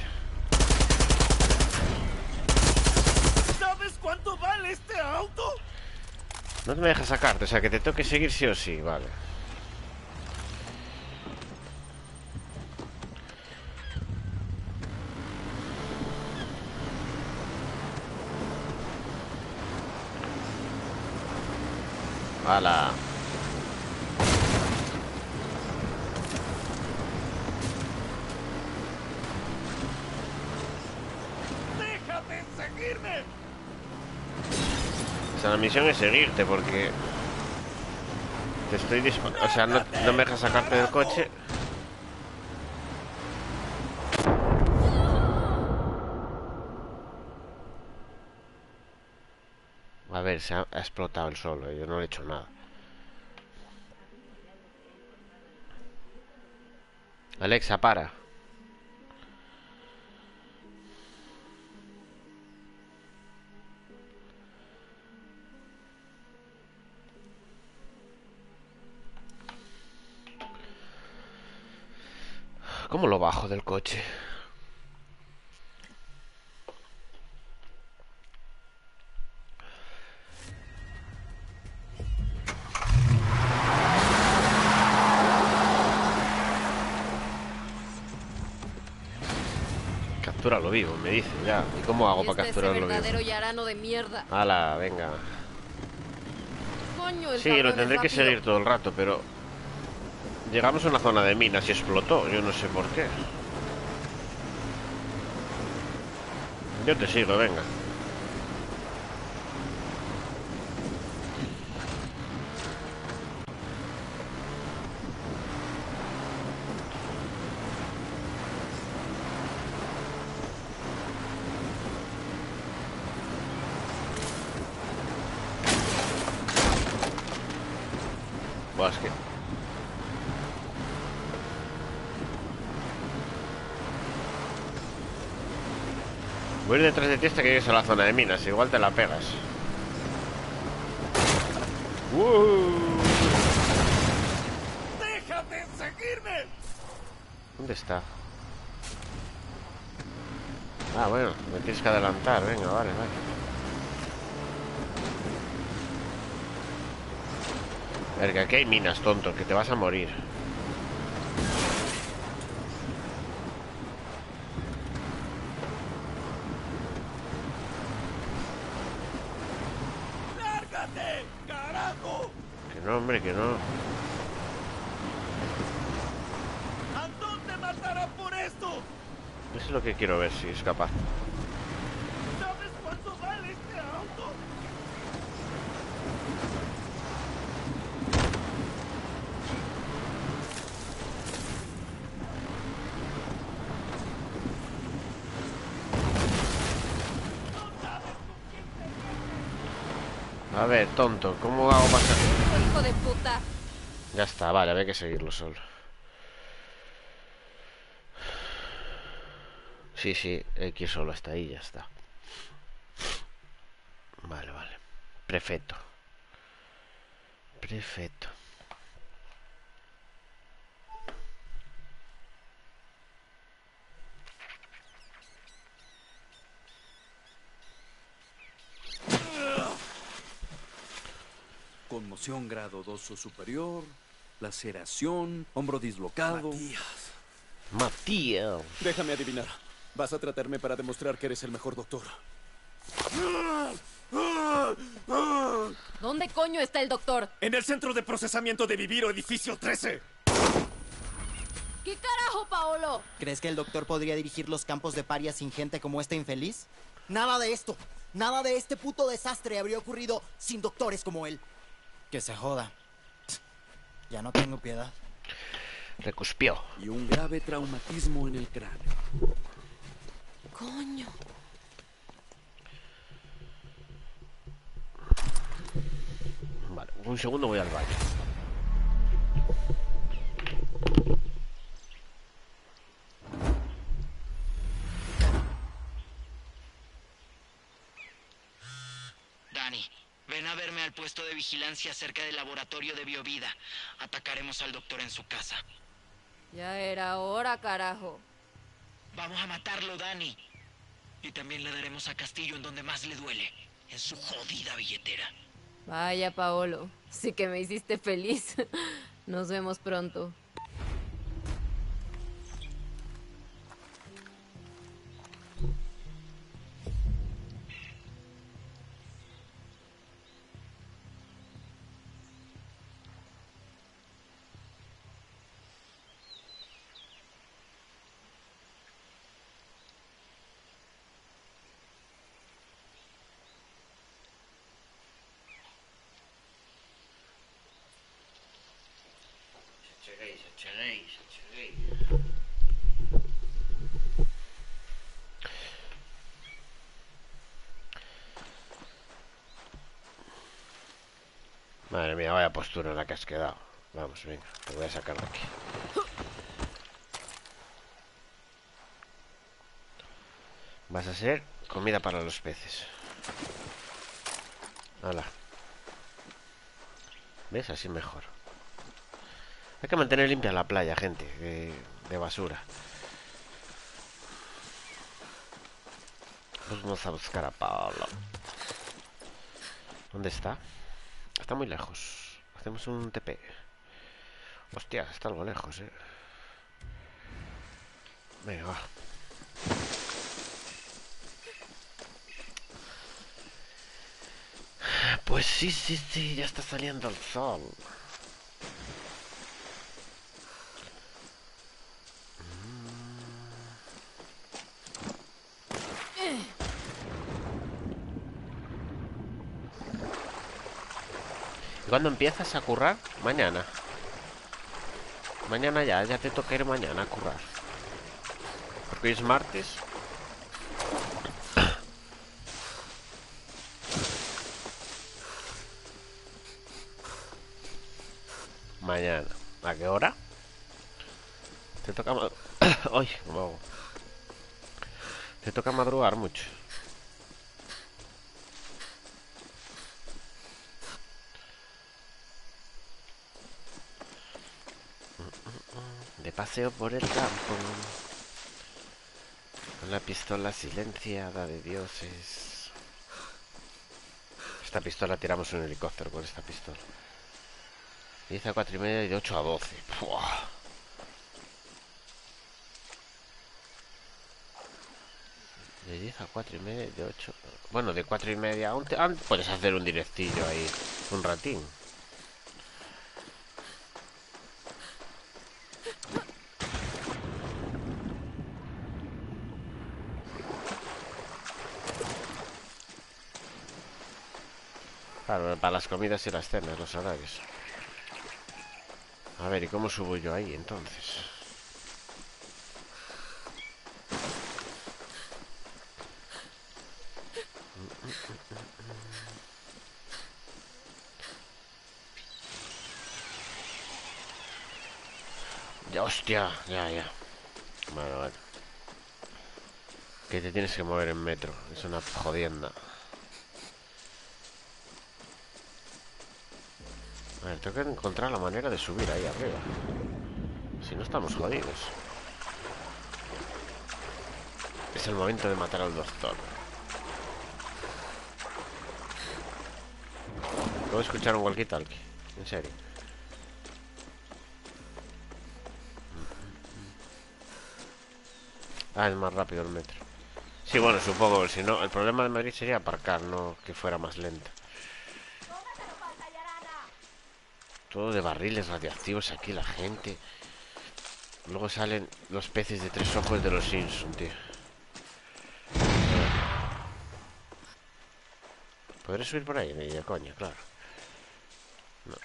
S12: ¿Sabes cuánto vale este auto?
S1: No me dejas sacarte, o sea que te tengo que seguir sí o sí, vale. ¡Hala!
S12: ¡Déjate seguirme!
S1: O sea, la misión es seguirte porque... Te estoy disparando... O sea, no me dejas sacarte del coche. A ver, se ha explotado el solo. Yo no le he hecho nada. Alexa, para. ¿Cómo lo bajo del coche? Captúralo vivo, me dice ya. ¿Y cómo hago para capturarlo vivo?
S2: Verdadero yarano de mierda.
S1: Hala, venga.
S2: Coño, el
S1: Sí,
S2: cabrón
S1: lo tendré
S2: es
S1: que
S2: rápido.
S1: seguir todo el rato, pero... Llegamos a una zona de minas y explotó. Yo no sé por qué. Yo te sigo, venga. Buah, es que... Voy a ir detrás de ti hasta que llegues a la zona de minas. Igual te la pegas.
S12: ¡Déjate seguirme!
S1: ¿Dónde está? Ah, bueno, me tienes que adelantar. Venga, vale, vale. Verga, aquí hay minas, tonto, que te vas a morir.
S12: ¡Lárgate, carajo!
S1: Que no, hombre, que no.
S12: ¡Antón te matará por esto!
S1: Eso es lo que quiero ver, si es capaz.
S12: ¿Sabes cuánto vale este auto?
S1: A ver, tonto, ¿cómo hago pasar?
S2: Hijo de puta.
S1: Ya está, vale, había que seguirlo solo. Sí, sí, X solo hasta ahí, ya está. Vale, vale. Perfecto. Perfecto.
S11: Conmoción grado 2 o superior, laceración, hombro dislocado.
S1: Matías.
S13: Déjame adivinar. Vas a tratarme para demostrar que eres el mejor doctor.
S2: ¿Dónde coño está el doctor?
S13: En el centro de procesamiento de Viviro, edificio 13.
S2: ¿Qué carajo, Paolo?
S9: ¿Crees que el doctor podría dirigir los campos de parias sin gente como este infeliz? Nada de esto. Nada de este puto desastre habría ocurrido sin doctores como él. Que se joda. Ya no tengo piedad.
S1: Recuspió.
S11: Y un grave traumatismo en el cráneo.
S2: Coño.
S1: Vale, un segundo voy al baño.
S4: Dani, ven a verme al puesto de vigilancia cerca del laboratorio de biovida. Atacaremos al doctor en su casa.
S2: Ya era hora, carajo.
S4: Vamos a matarlo, Dani. Y también le daremos a Castillo en donde más le duele, en su jodida billetera.
S2: Vaya, Paolo. Sí que me hiciste feliz. Nos vemos pronto.
S1: Seguéis. Madre mía, vaya postura en la que has quedado. Vamos, venga, te voy a sacar de aquí. Vas a ser comida para los peces. Hala. ¿Ves? Así mejor. Hay que mantener limpia la playa, gente, de basura. Vamos a buscar a Pablo. ¿Dónde está? Está muy lejos. Hacemos un TP. Hostia, está algo lejos, Venga, va. Pues sí, ya está saliendo el sol. ¿Y cuándo empiezas a currar? Mañana. Mañana ya te toca ir mañana a currar. Porque hoy es martes. Mañana. ¿A qué hora? Te toca Ay, wow. Te toca madrugar mucho. De paseo por el campo con la pistola silenciada de dioses. Esta pistola tiramos un helicóptero con esta pistola. 10 a 4:30 y de 8 a 12. ¡Puah! De 10 a 4:30 y de 8. Bueno, de 4:30 a puedes hacer un directillo ahí. Un ratín. Claro, para las comidas y las cenas, los horarios. A ver, ¿y cómo subo yo ahí entonces? Ya, hostia, ya. Bueno. Que te tienes que mover en metro. Es una jodienda. A ver, tengo que encontrar la manera de subir ahí arriba. Si no estamos jodidos. Es el momento de matar al doctor. Puedo escuchar un walkie-talkie. En serio. Ah, es más rápido el metro. Sí, bueno, supongo. Si no, el problema de Madrid sería aparcar, no que fuera más lento. Todo de barriles radiactivos aquí la gente. Luego salen los peces de 3 ojos de los Simpsons, tío. ¿Podré subir por ahí? Ni de coña, claro. No.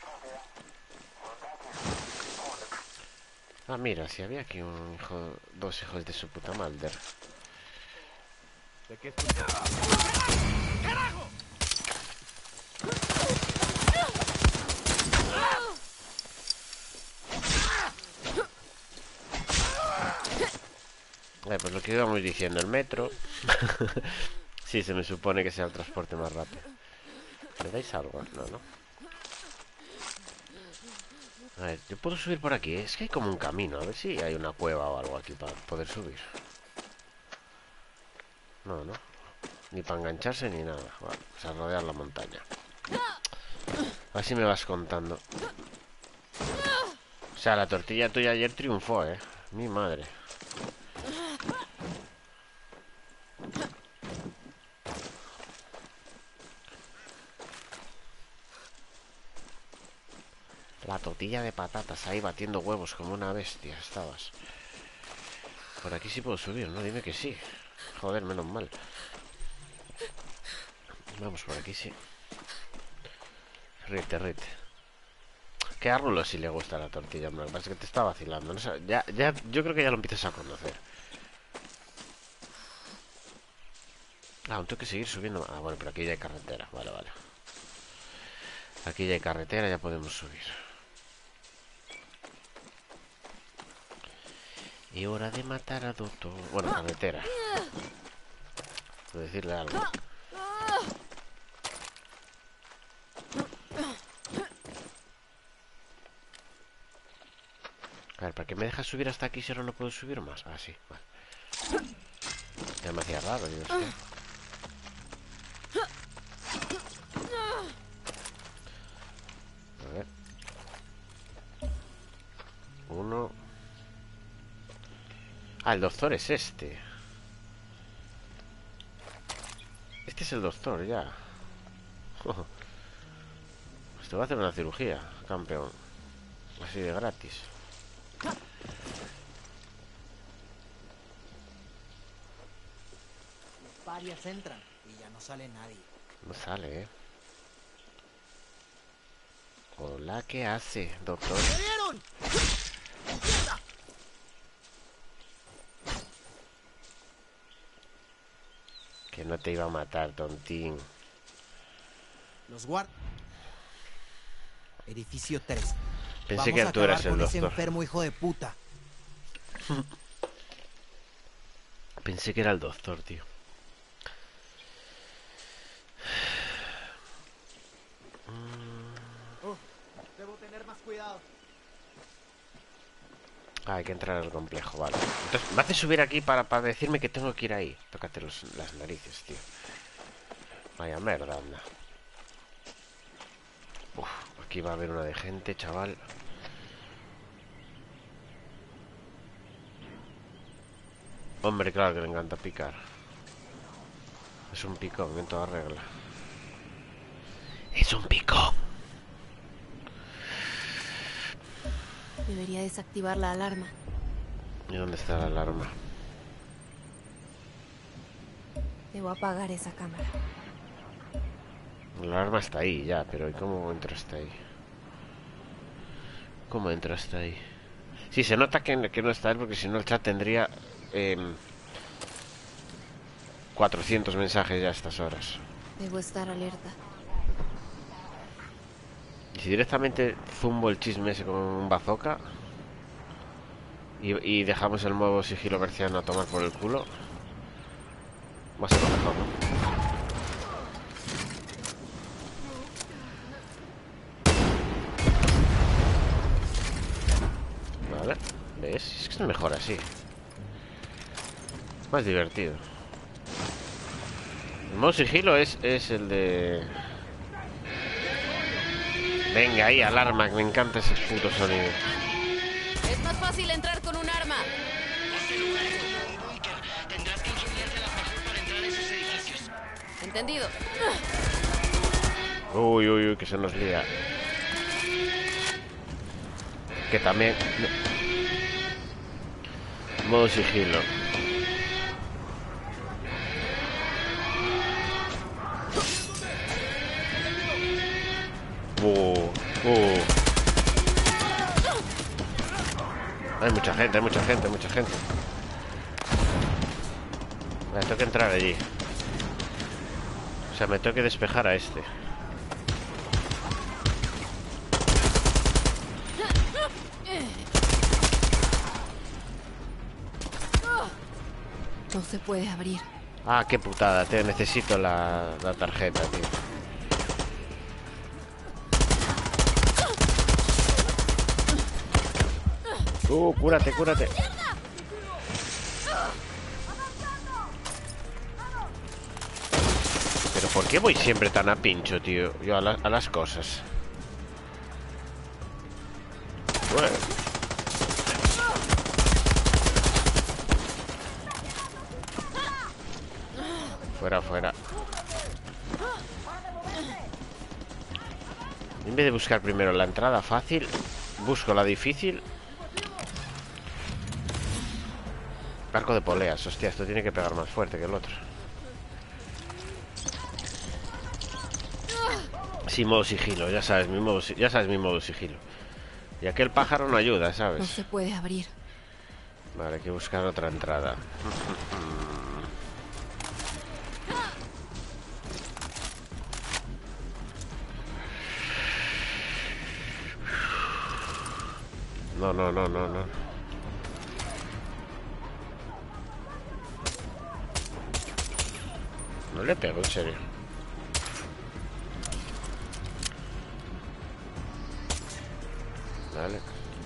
S1: Ah, mira, si había aquí un hijo, 2 hijos de su puta madre.
S12: ¿De qué ¡Carajo!
S1: Pues lo que íbamos diciendo, el metro. Sí, se me supone que sea el transporte más rápido. ¿Me dais algo? No. A ver, yo puedo subir por aquí. Es que hay como un camino. A ver si hay una cueva o algo aquí para poder subir. No. Ni para engancharse ni nada. Vale, pues a rodear la montaña. Así me vas contando. O sea, la tortilla tuya ayer triunfó, Mi madre. La tortilla de patatas ahí batiendo huevos como una bestia estabas. Por aquí sí puedo subir, ¿no? Dime que sí. Joder, menos mal. Vamos, por aquí sí. Rete. Que a Rulo sí le gusta la tortilla, lo que pasa es que te está vacilando. No sé, yo creo que ya lo empiezas a conocer. Aún tengo que seguir subiendo. Ah, bueno, pero aquí ya hay carretera. Vale. Aquí ya hay carretera, ya podemos subir. Y hora de matar a Doctor. Bueno, carretera. Puedo decirle algo. A ver, ¿para qué me dejas subir hasta aquí si ahora no puedo subir más? Ah, sí, vale. Ya me hacía raro, yo sé. A ver. Uno. Ah, el doctor es este. Este es el doctor, ya. Esto va a hacer una cirugía, campeón. Así de gratis.
S9: Los parias entran y ya no sale nadie.
S1: No sale, Hola, ¿qué hace, doctor?
S9: ¡Me vieron!
S1: Que no te iba a matar, tontín.
S9: Los guardas. Edificio 3.
S1: Pensé que tú eras el
S9: con
S1: doctor.
S9: ese enfermo hijo de puta.
S1: Pensé que era el doctor, tío.
S9: Debo tener más cuidado.
S1: Ah, hay que entrar al complejo, vale. Entonces, me hace subir aquí para decirme que tengo que ir ahí. Tócate las narices, tío. Vaya merda, anda. Uf, aquí va a haber una de gente, chaval. Hombre, claro que le encanta picar. Es un picón en toda regla. Es un picón.
S2: Debería desactivar la alarma.
S1: ¿Y dónde está la alarma?
S2: Debo apagar esa cámara.
S1: La alarma está ahí ya, pero ¿y cómo entro hasta ahí? ¿Cómo entro hasta ahí? Sí, se nota que no está él, porque si no el chat tendría 400 mensajes ya a estas horas.
S2: Debo estar alerta.
S1: Y si directamente zumbo el chisme ese con un bazooka y dejamos el modo sigilo berciano a tomar por el culo, va a ser lo mejor, ¿no? Vale, ¿ves? Es que es mejor así. Más divertido. El modo sigilo es el de... Venga, ahí, alarma, que me encanta ese puto sonido.
S2: Es más fácil entrar con un arma.
S4: Tendrás que ingeniarte la mejor para entrar a esos edificios.
S2: Entendido.
S1: Uy, que se nos lía. Que también... Modo sigilo. Hay mucha gente. Me tengo que entrar allí. O sea, me tengo que despejar a este.
S2: No se puede abrir.
S1: Ah, qué putada, tío. Necesito la tarjeta, tío. Cúrate. Pero ¿por qué voy siempre tan a pincho, tío? Yo a las cosas. Bueno. Fuera. En vez de buscar primero la entrada fácil, busco la difícil. Arco de poleas, hostia, esto tiene que pegar más fuerte que el otro. Sí, modo sigilo, ya sabes mi modo sigilo. Y aquel pájaro no ayuda,
S2: No
S1: ¿sabes?
S2: se puede abrir.
S1: Vale, hay que buscar otra entrada. No, no, no, no, no. No le pego, en serio. Vale.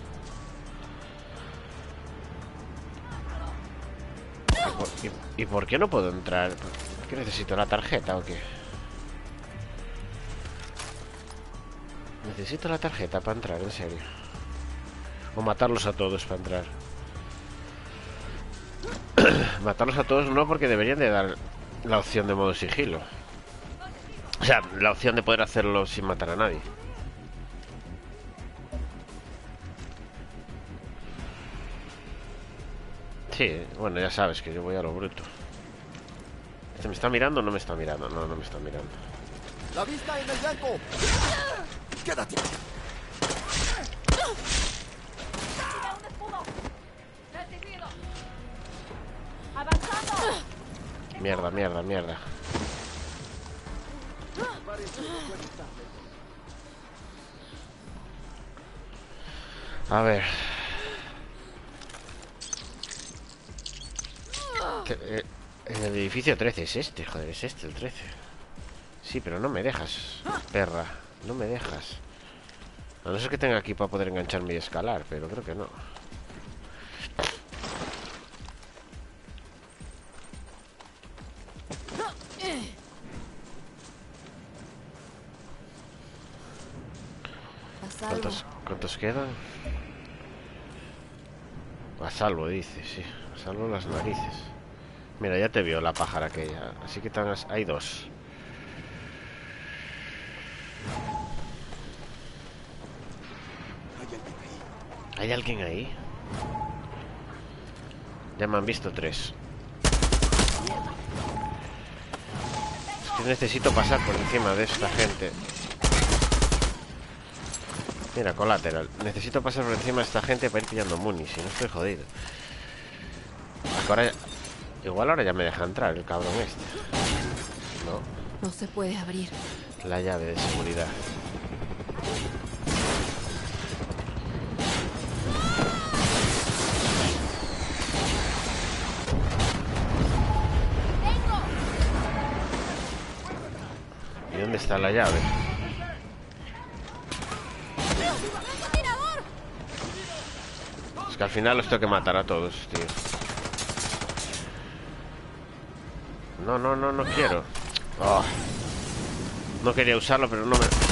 S1: ¿Y por qué no puedo entrar? ¿Por qué necesito la tarjeta o qué? Necesito la tarjeta para entrar, en serio. O matarlos a todos para entrar. Matarlos a todos no, porque deberían de dar la opción de modo sigilo. O sea, la opción de poder hacerlo sin matar a nadie. Sí, bueno, ya sabes que yo voy a lo bruto. ¿Se me está mirando o no me está mirando? No, no me está mirando.
S7: ¡La vista en el blanco! ¡Quédate!
S1: Mierda, mierda, mierda. A ver. En el edificio 13 es este, joder, es este el 13. Sí, pero no me dejas, perra. No me dejas. A no ser que tenga aquí para poder engancharme y escalar, pero creo que no. ¿Cuántos quedan? A salvo, dice, sí. A salvo las narices. Mira, ya te vio la pájara aquella. Así que hay dos. ¿Hay alguien ahí? Ya me han visto 3. Es que necesito pasar por encima de esta gente. Mira, colateral. Necesito pasar por encima de esta gente para ir pillando muni, si no estoy jodido. Ahora, igual ahora ya me deja entrar el cabrón este. No.
S2: No se puede abrir.
S1: La llave de seguridad. ¿Y dónde está la llave? Es que al final los tengo que matar a todos, tío. No, no, no, no quiero. Oh. No quería usarlo, pero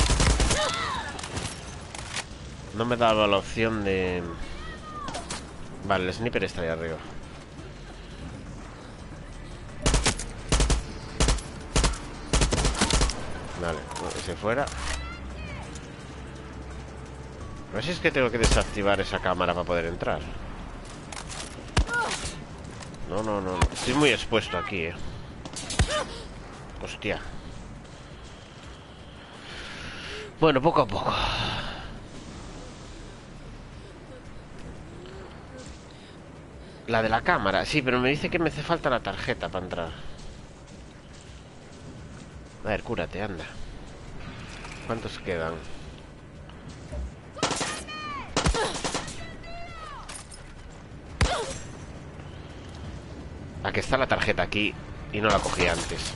S1: no me daba la opción de... Vale, el sniper está ahí arriba. Vale, ese fuera. A ver si es que tengo que desactivar esa cámara para poder entrar. No, no, no. Estoy muy expuesto aquí, Hostia. Bueno, poco a poco. La de la cámara. Sí, pero me dice que me hace falta la tarjeta para entrar. A ver, cúrate, anda. ¿Cuántos quedan? Aquí está la tarjeta aquí y no la cogí antes.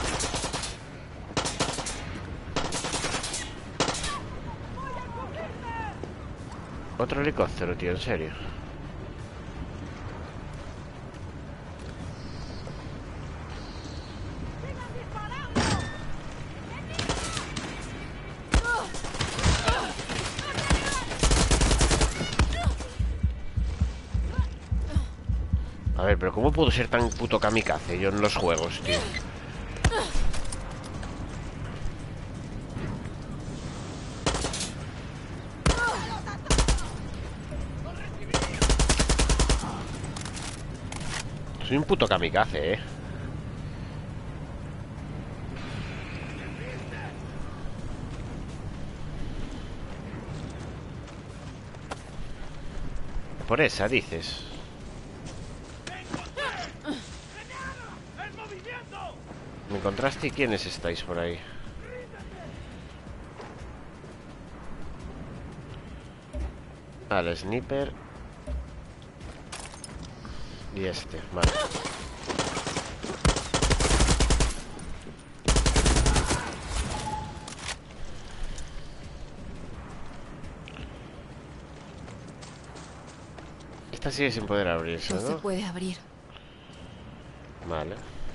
S1: Otro helicóptero, tío, en serio. A ver, pero ¿cómo puedo ser tan puto kamikaze yo en los juegos, tío? Soy un puto kamikaze, Por esa, dices. ¿Me encontraste? ¿Y quiénes estáis por ahí? Vale, sniper. Y este, vale. Esta sigue sin poder abrirse, ¿no?
S2: No se puede abrir.
S1: Vale.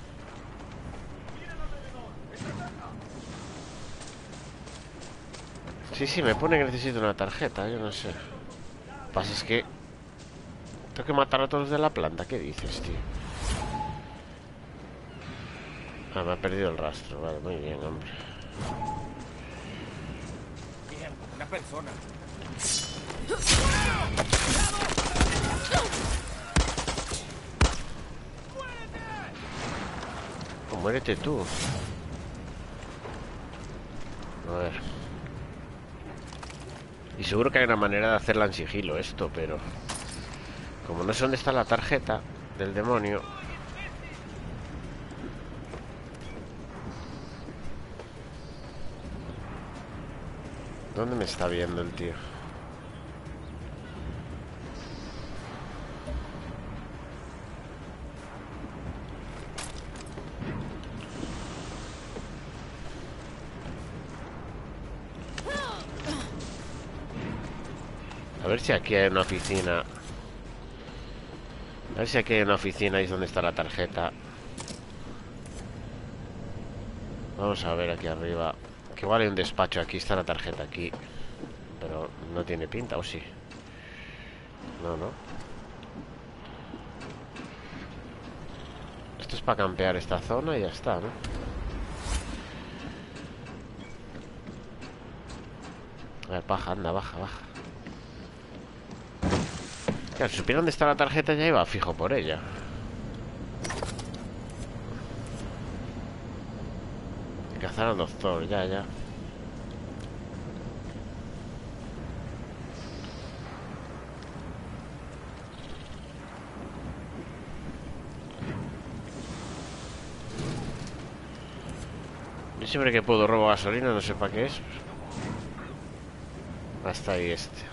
S1: Sí, me pone que necesito una tarjeta, yo no sé. Lo que pasa es que tengo que matar a todos de la planta. ¿Qué dices, tío? Ah, me ha perdido el rastro. Vale, muy bien, hombre.
S12: Bien, una persona.
S1: Oh, muérete tú. A ver. Y seguro que hay una manera de hacerla en sigilo esto, pero como no sé dónde está la tarjeta del demonio. ¿Dónde me está viendo el tío? A ver si aquí hay una oficina. A ver si aquí hay una oficina y es donde está la tarjeta. Vamos a ver aquí arriba. Que igual hay un despacho aquí, está la tarjeta aquí. Pero no tiene pinta, ¿o sí? No, no. Esto es para campear esta zona y ya está, ¿no? A ver, baja, anda, baja. Claro, si supiera dónde está la tarjeta ya iba fijo por ella. Cazar al doctor, ya. Yo siempre que puedo robo gasolina, no sé para qué es. Hasta ahí este.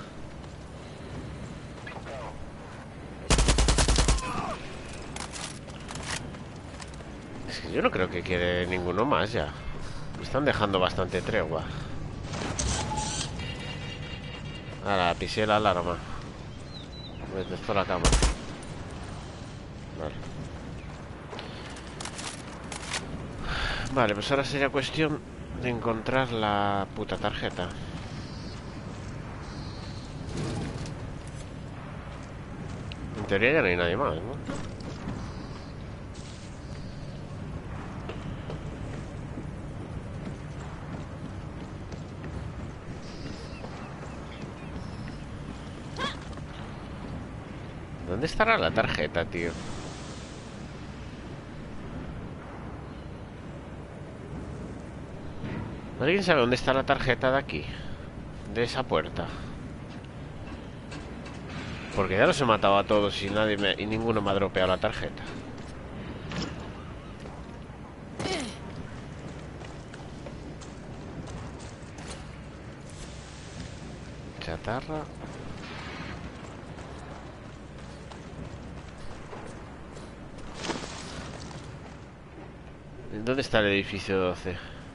S1: Es que yo no creo que quede ninguno más ya. Me están dejando bastante tregua. Ahora, pisé la alarma. Me detectó la cámara. Vale, pues ahora sería cuestión de encontrar la puta tarjeta. En teoría ya no hay nadie más, ¿no? ¿Dónde estará la tarjeta, tío? ¿Alguien sabe dónde está la tarjeta de aquí? De esa puerta. Porque ya los he matado a todos y y ninguno me ha dropeado la tarjeta. Chatarra. ¿Dónde está el edificio 12?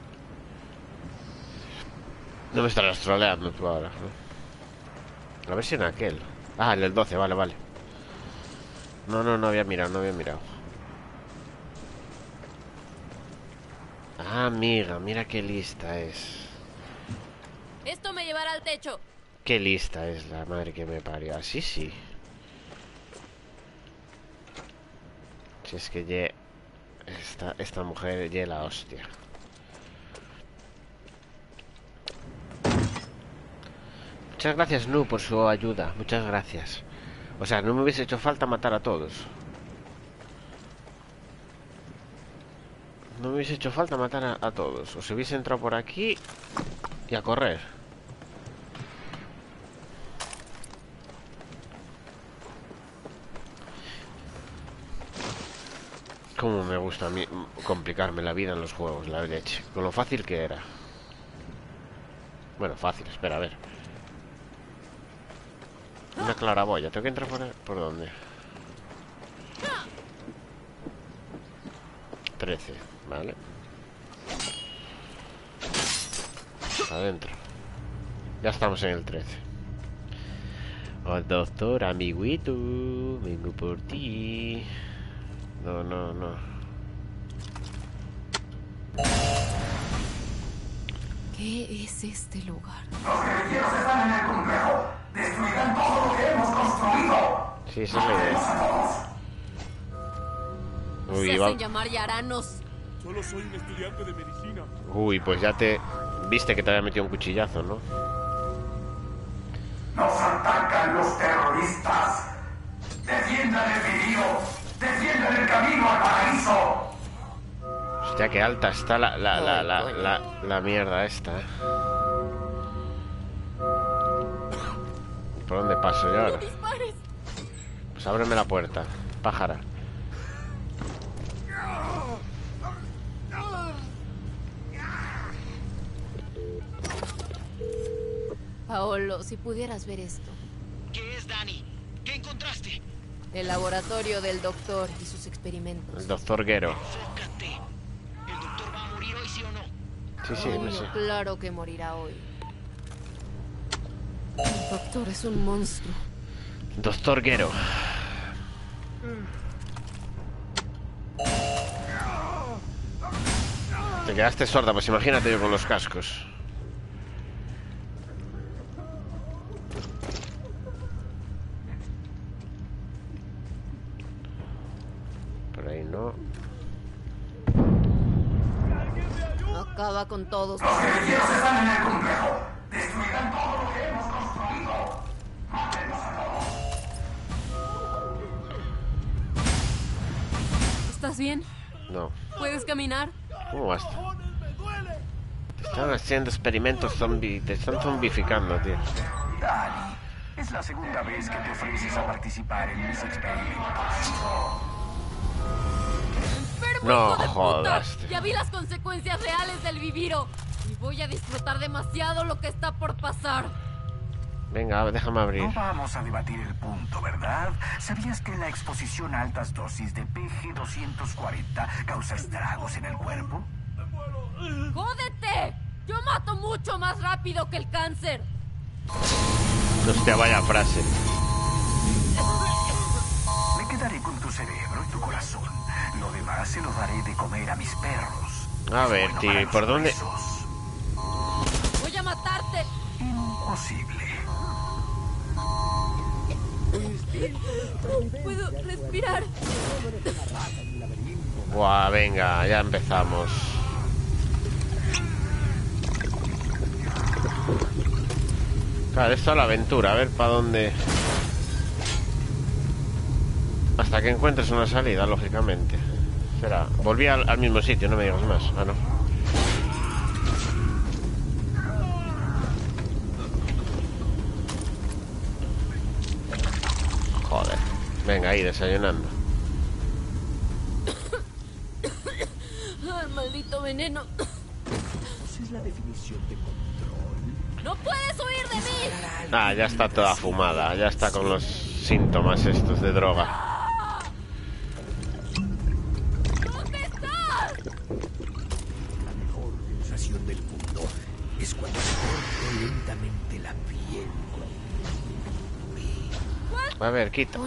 S1: No me estarás troleando tú ahora, ¿no? A ver si en aquel. Ah, el del 12, vale. No había mirado. Ah, amiga, mira qué lista es.
S2: Esto me llevará al techo.
S1: Qué lista es la madre que me parió. Así sí. Si es que esta mujer ye la hostia. Muchas gracias, Nu, por su ayuda. Muchas gracias. O sea, no me hubiese hecho falta matar a todos. No me hubiese hecho falta matar a todos. Os hubiese entrado por aquí y a correr. Cómo me gusta a mí complicarme la vida en los juegos, la leche. Con lo fácil que era. Bueno, fácil, espera, a ver. Una claraboya, tengo que entrar ¿por dónde? 13, vale. Adentro. Ya estamos en el 13. Oh, doctor, amiguito, vengo por ti. No, no, no.
S2: ¿Qué es este lugar?
S14: Los guerrilleros están en el complejo. Destruirán todo lo que hemos construido.
S1: Sí, esa es la idea. Uy,
S2: Se hacen llamar yaranos.
S12: Solo soy un estudiante de medicina.
S1: Uy, pues ya te... Viste que te había metido un cuchillazo, ¿no?
S14: Nos atacan los terroristas. Defiendan el video. Defiendan el camino al paraíso.
S1: Hostia, qué alta está la mierda esta, ¿eh? ¿Por dónde paso yo ahora? Pues ábreme la puerta, pájara.
S2: Paolo, si pudieras ver esto.
S4: ¿Qué es, Dani? ¿Qué encontraste?
S2: El laboratorio del doctor y sus experimentos.
S1: El doctor Gero.
S4: Enfócate. ¿El doctor va a morir hoy, sí o no?
S1: Sí, sí, no sé.
S2: Claro que morirá hoy. El doctor es un monstruo.
S1: Doctor Gero. Te quedaste sorda, pues imagínate yo con los cascos. Por ahí no.
S2: Acaba con todos.
S14: Los guerrilleros están en el complejo. Destruirán todo lo que hemos construido. Mátenlos a todos.
S2: ¿Estás bien?
S1: No.
S2: ¿Puedes caminar?
S1: ¿Cómo vas? Te están haciendo experimentos zombie. Te están zombificando, tío.
S14: Dani, es la segunda vez que te ofreces a participar en mis experimentos.
S2: ¡Enfermo,
S1: No
S2: hijo de
S1: jodas.
S2: puta! Ya vi las consecuencias reales del viviro. Y voy a disfrutar demasiado lo que está por pasar.
S1: Venga, déjame abrir.
S14: No vamos a debatir el punto, ¿verdad? ¿Sabías que la exposición a altas dosis de PG-240 causa estragos en el cuerpo?
S2: ¡Jódete! Yo mato mucho más rápido que el cáncer.
S1: Hostia, vaya frase.
S14: Me quedaré con tu cerebro y tu corazón. Lo demás se lo daré de comer a mis perros.
S1: A ver, tío, ¿y por dónde?
S2: Voy a matarte.
S14: Imposible.
S2: No puedo respirar.
S1: Buah, venga, ya empezamos. Claro, esto es la aventura, a ver para dónde. Hasta que encuentres una salida, lógicamente. Será. Volví al mismo sitio, no me digas más. Ah, no. Joder. Venga, ahí desayunando.
S2: Ay, maldito veneno.
S7: Esa es la definición de control.
S2: ¡No puedes huir de mí!
S1: Ah, ya está toda fumada. Ya está con los síntomas estos de droga.
S2: ¿Dónde estás?
S7: La mejor sensación del mundo es cuando se corta lentamente la piel.
S1: A ver, quita.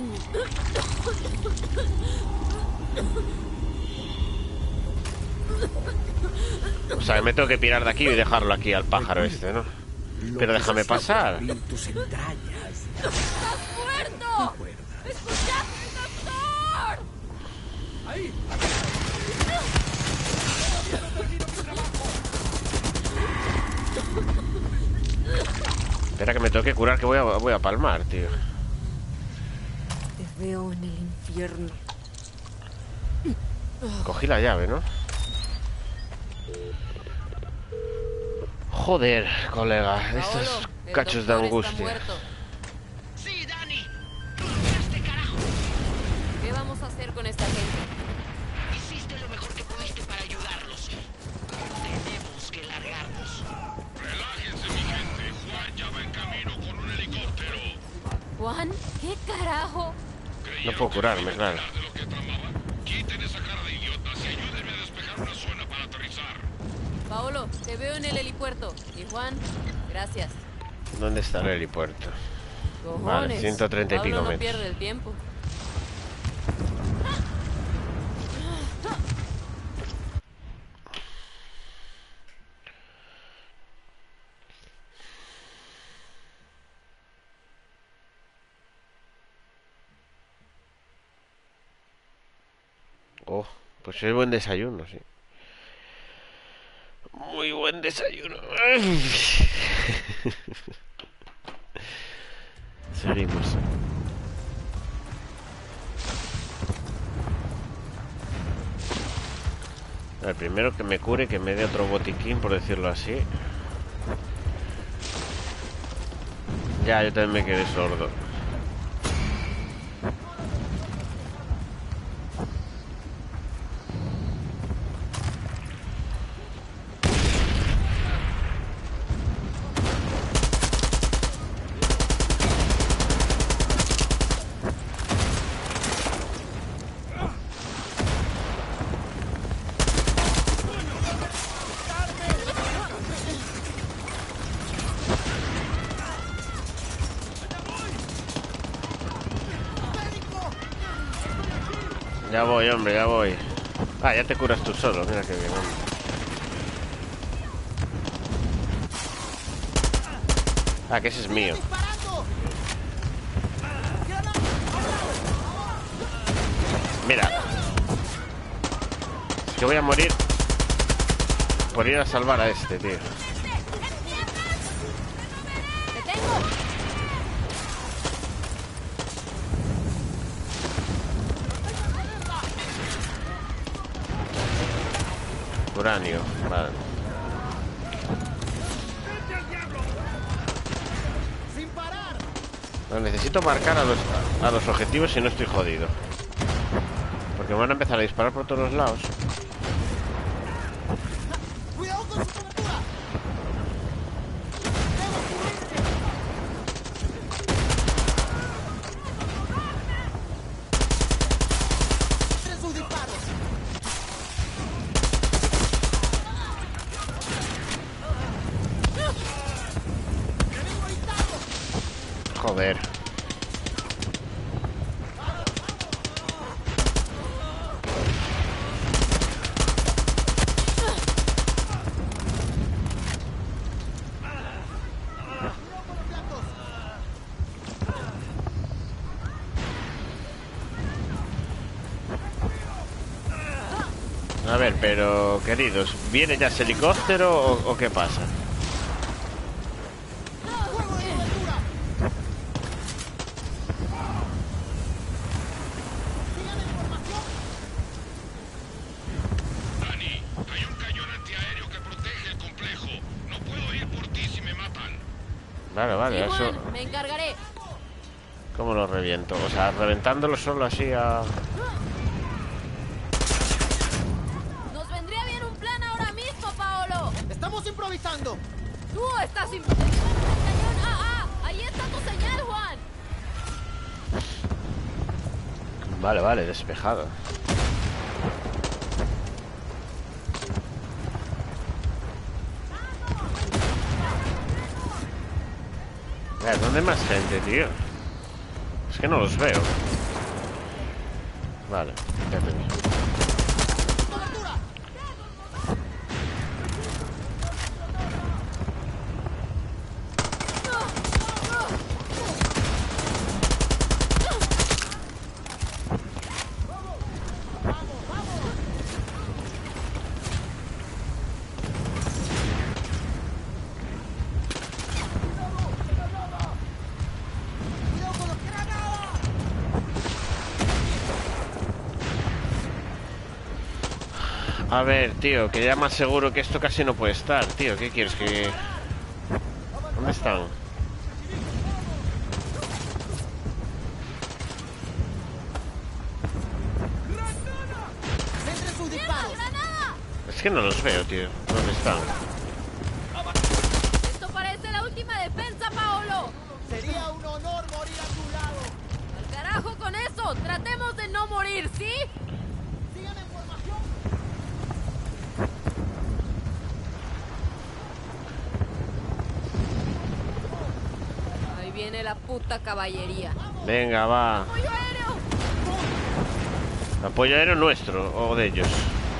S1: O sea, me tengo que pirar de aquí y dejarlo aquí al pájaro este, ¿no? Pero déjame pasar.
S7: Tus entrañas.
S2: ¡Estás muerto! ¡Escuchaste, doctor!
S12: ¡Ahí!
S1: Espera que me tengo que curar, que voy a palmar, tío.
S2: Te veo en el infierno.
S1: Cogí la llave, ¿no? Joder, colega, estos cachos de angustia.
S4: Sí, Dani.
S2: ¿Qué vamos a hacer con esta gente? Juan, ¿qué carajo?
S1: No puedo curarme, claro.
S4: Quiten esa cara de idiotas y ayúdenme a despejar una zona para aterrizar.
S2: Paolo, te veo en el helipuerto. Y Juan, gracias.
S1: ¿Dónde está el helipuerto?
S2: Cojones.
S1: Vale, 130 y pico
S2: Pablo no
S1: metros.
S2: pierde el tiempo.
S1: Oh, pues es buen desayuno, sí. Muy buen desayuno. Seguimos. A ver, primero que me cure, que me dé otro botiquín, por decirlo así. Ya, yo también me quedé sordo. Ya voy, hombre, ya voy. Ah, ya te curas tú solo, mira que bien, hombre. Ah, que ese es mío. Mira. Yo voy a morir por ir a salvar a este, tío. Uranio, vale. No, necesito marcar a los objetivos si no estoy jodido. Porque me van a empezar a disparar por todos los lados. Joder. A ver, pero queridos, ¿viene ya ese helicóptero o qué pasa? Vale, vale,
S2: Sí,
S1: eso...
S2: Juan, me encargaré.
S1: ¿Cómo lo reviento? O sea, reventándolo solo así a...
S2: Nos vendría bien un plan ahora mismo, Paolo.
S9: ¡Estamos improvisando!
S2: Tú estás improvisando el cañón AA. Ahí está tu señal, Juan.
S1: Vale, vale, despejado. ¿Dónde hay más gente, tío? Es que no los veo. Vale, ya te vi. A ver, tío, que ya más seguro que esto casi no puede estar, tío. ¿Qué quieres que...? ¿Dónde están? Es que no los veo, tío. ¿Dónde están?
S2: Esto parece la última defensa, Paolo.
S9: Sería un honor morir a tu lado.
S2: carajo! ¡Tratemos de no morir, ¿sí?
S9: ¡Sigan en formación!
S2: Ahí viene la puta caballería.
S1: Venga, va.
S2: ¡Apoyo aéreo!
S1: Apoyo aéreo nuestro o de ellos.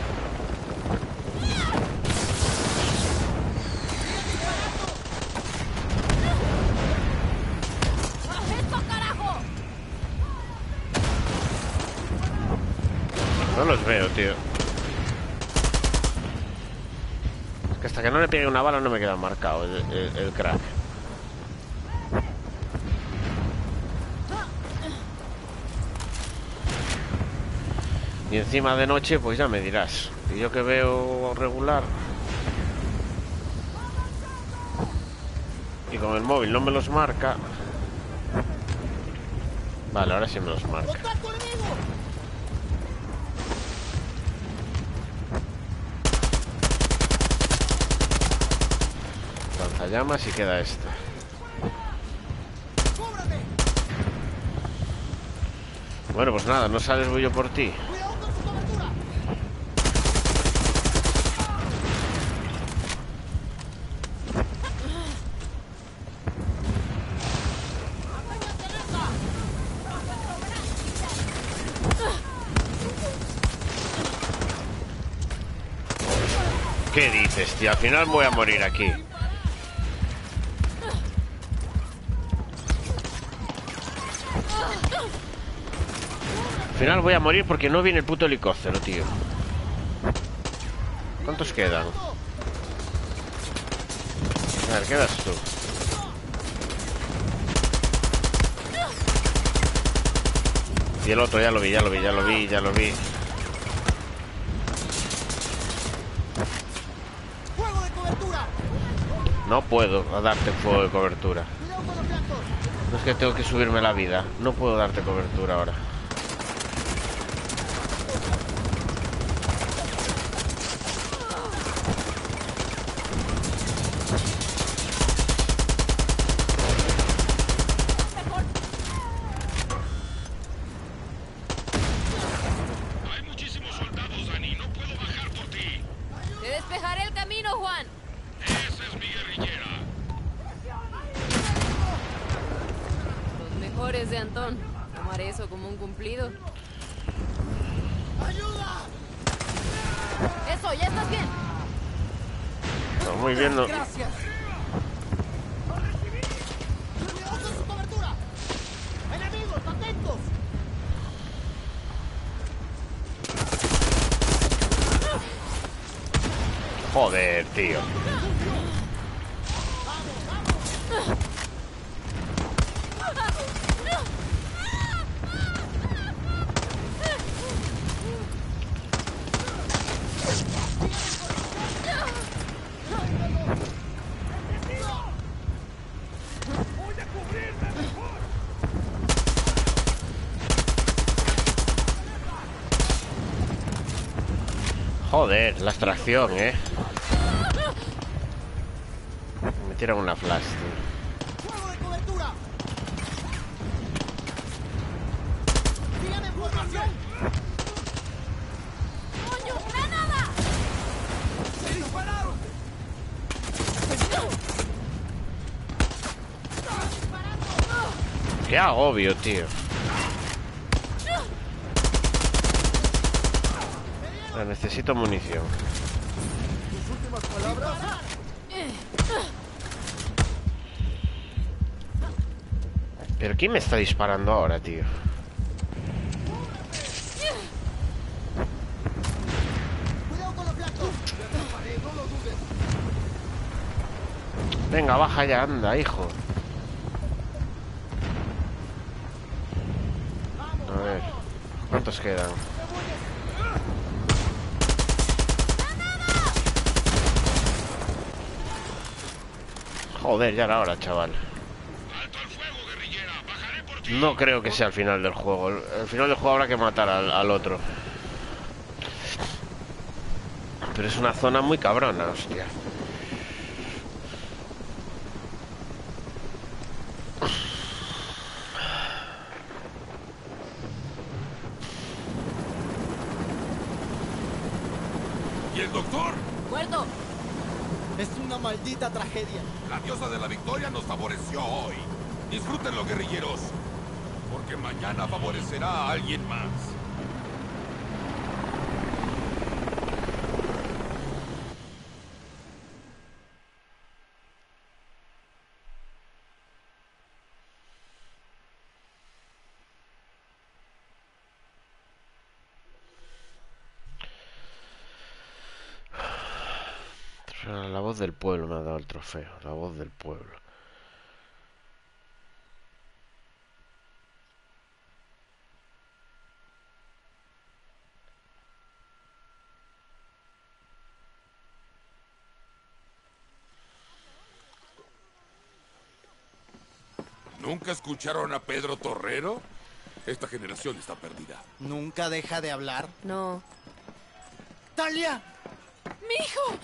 S2: ¡Esto, carajo!
S1: No los veo, tío. Es que hasta que no le pegue una bala no me queda marcado el crack. Y encima de noche, pues ya me dirás. Y yo que veo regular. Y con el móvil no me los marca. Vale, ahora sí me los marca. Lanzallamas y queda este. Bueno, pues nada, no sales, voy yo por ti. ¿Qué dices, tío? Al final voy a morir aquí. Al final voy a morir porque no viene el puto helicóptero, tío. ¿Cuántos quedan? A ver, quedas tú. Y el otro, ya lo vi. No puedo darte fuego de cobertura. No es que tengo que subirme la vida. No puedo darte cobertura ahora.
S10: Hay muchísimos soldados, Dani. No puedo bajar por ti.
S2: Te despejaré el camino, Juan.
S10: Esa es mi guerrillera.
S2: Los mejores de Antón. Tomaré eso como un cumplido.
S9: ¡Ayuda!
S2: Eso, ya estás bien.
S1: No, muy bien, no.
S9: Gracias. ¡Usen su cobertura! ¡Enemigos, atentos!
S1: Joder, tío. Joder, la extracción, Me tiran una flash, tío.
S9: ¡Fuego de cobertura! ¡Sigan en formación!
S2: ¡Coño, granada!
S12: ¡Se dispararon!
S1: Qué agobio, tío. Necesito munición.
S12: ¿Tus últimas palabras?
S1: ¿Pero quién me está disparando ahora, tío?
S9: ¡Cuidado con los blancos!
S12: No lo dudes.
S1: Venga, baja ya, anda, hijo. A ver, ¿cuántos quedan? Joder, ya era hora, chaval. No creo que sea el final del juego. El final del juego habrá que matar al otro. Pero es una zona muy cabrona, hostia.
S10: ¿Y el doctor?
S2: ¡Muerto!
S9: Es una maldita tragedia.
S10: La diosa de la victoria nos favoreció hoy. Disfrútenlo, guerrilleros. Porque mañana favorecerá a alguien más.
S1: La voz del pueblo me ha dado el trofeo. La voz del pueblo.
S10: ¿Nunca escucharon a Pedro Torrero? Esta generación está perdida.
S9: ¿Nunca deja de hablar?
S2: No.
S9: ¡Talia!
S2: ¡Mi hijo!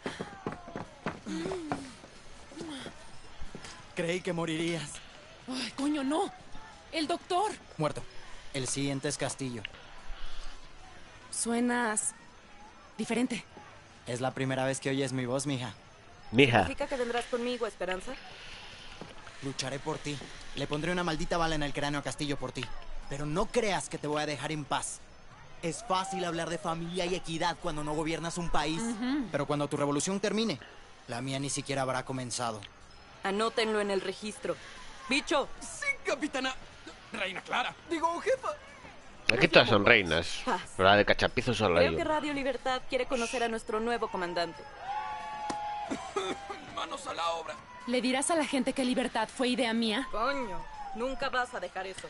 S9: Creí que morirías.
S15: ¡Ay, coño, no! ¡El doctor!
S9: Muerto. El siguiente es Castillo.
S15: Suenas... diferente.
S9: Es la primera vez que oyes mi voz, mija.
S1: Mija.
S8: ¿Significa que vendrás conmigo, Esperanza?
S9: Lucharé por ti. Le pondré una maldita bala en el cráneo a Castillo por ti. Pero no creas que te voy a dejar en paz. Es fácil hablar de familia y equidad cuando no gobiernas un país. Pero cuando tu revolución termine, la mía ni siquiera habrá comenzado.
S8: Anótenlo en el registro. ¡Bicho!
S12: Sí, capitana. Reina Clara. Digo, jefa.
S1: Aquí todas son reinas. Pero la de cachapizo solo
S8: Creo
S1: hay
S8: que
S1: una.
S8: Radio Libertad quiere conocer a nuestro nuevo comandante.
S12: Manos a la obra.
S15: ¿Le dirás a la gente que Libertad fue idea mía?
S8: Coño, nunca vas a dejar eso.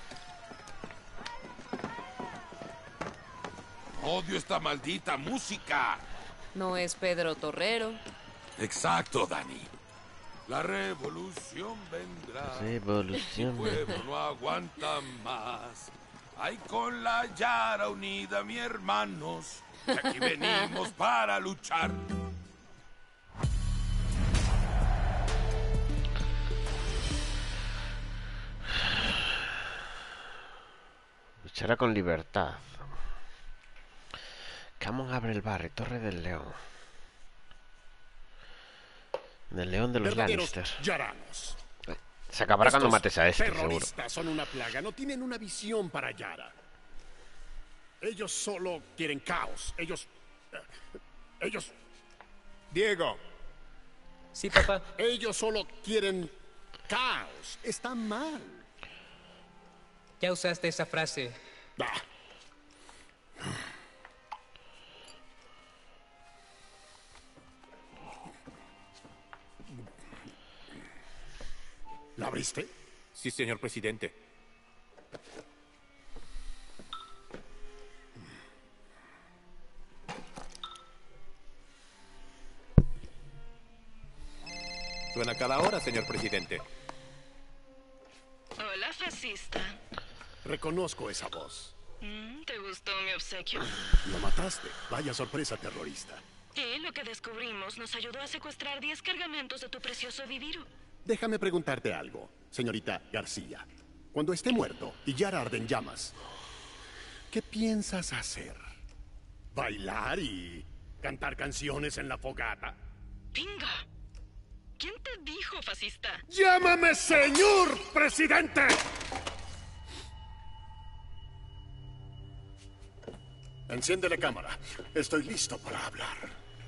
S10: Odio esta maldita música.
S2: No es Pedro Torrero.
S10: Exacto, Dani. La revolución vendrá.
S1: Revolución.
S10: El pueblo no aguanta más. Ay, con la Yara unida, mi hermanos. Que aquí venimos para luchar.
S1: Luchará con libertad. Camon abre el bar y Torre del León. Del León de los Lannister.
S16: Yaranos.
S1: Se acabará cuando mates a este, seguro.
S16: Terroristas son una plaga, no tienen una visión para Yara. Ellos solo quieren caos. Ellos... Diego.
S17: Sí, papá.
S16: Ellos solo quieren caos. Están mal.
S17: Ya usaste esa frase.
S16: ¿La abriste?
S13: Sí, señor presidente. Suena cada hora, señor presidente.
S18: Hola, fascista.
S16: Reconozco esa voz.
S18: ¿Te gustó mi obsequio?
S16: Lo mataste. Vaya sorpresa terrorista.
S18: Y lo que descubrimos nos ayudó a secuestrar 10 cargamentos de tu precioso Viviro.
S16: Déjame preguntarte algo, señorita García. Cuando esté muerto y Yara arde en llamas, ¿qué piensas hacer? ¿Bailar y cantar canciones en la fogata?
S18: ¡Pinga! ¿Quién te dijo, fascista?
S16: ¡Llámame señor presidente! Enciende la cámara. Estoy listo para hablar.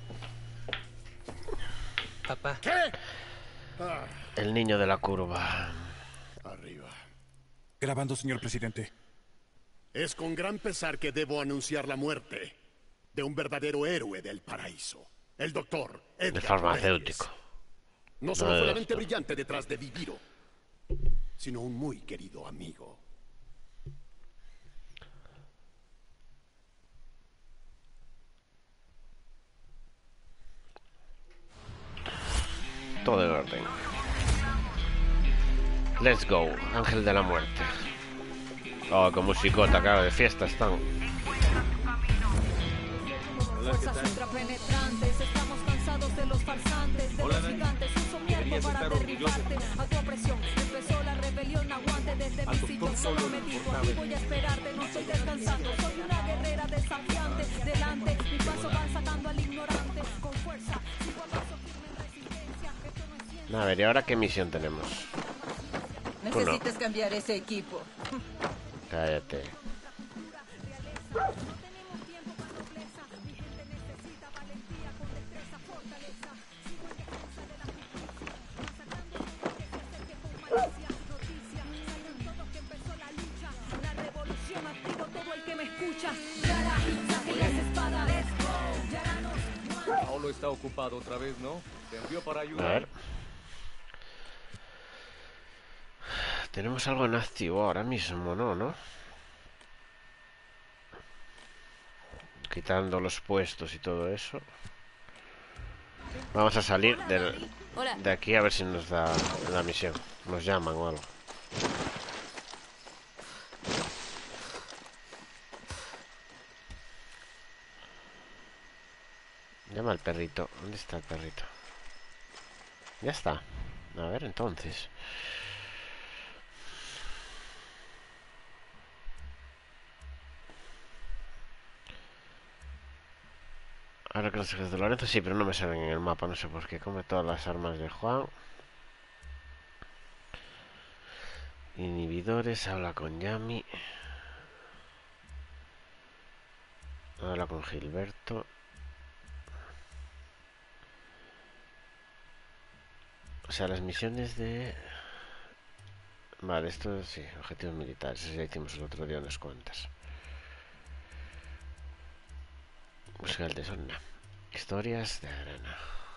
S17: Papá.
S16: ¿Qué?
S1: El niño de la curva.
S16: Arriba.
S19: Grabando, señor presidente.
S16: Es con gran pesar que debo anunciar la muerte de un verdadero héroe del paraíso. El doctor Edgar
S1: El farmacéutico.
S16: Reyes. No solo fue la mente brillante detrás de Viviro, sino un muy querido amigo.
S1: Todo en orden. Let's go, Ángel de la Muerte. Oh, con musicota, claro, de fiesta están.
S3: Fuerzas ultrapenetrantes, estamos cansados de los farsantes, de los gigantes, uso mi arco para derribarte. A tu opresión empezó la rebelión, aguante desde mi sitio, solo me digo, y voy a esperarte, no estoy descansando. Soy una guerrera desafiante, delante, mi paso van sacando al ignorante.
S1: A ver, ¿y ahora qué misión tenemos? Tú no.
S20: Necesitas cambiar ese equipo.
S1: Cállate.
S21: Paulo está ocupado otra vez, ¿no? Te envió para
S1: A
S21: ayudar.
S1: ver. Tenemos algo en activo ahora mismo, ¿no? Quitando los puestos y todo eso. Vamos a salir de aquí a ver si nos da la misión. Nos llaman o algo. Llama al perrito. ¿Dónde está el perrito? Ya está. A ver, entonces. Ahora que los ejes de Lorenzo, sí, pero no me salen en el mapa, no sé por qué. Come todas las armas de Juan. Inhibidores, habla con Yami. Habla con Gilberto. O sea, las misiones de... Vale, esto sí, objetivos militares. Eso ya hicimos el otro día unas cuantas. Busca el tesoro. Historias de arena.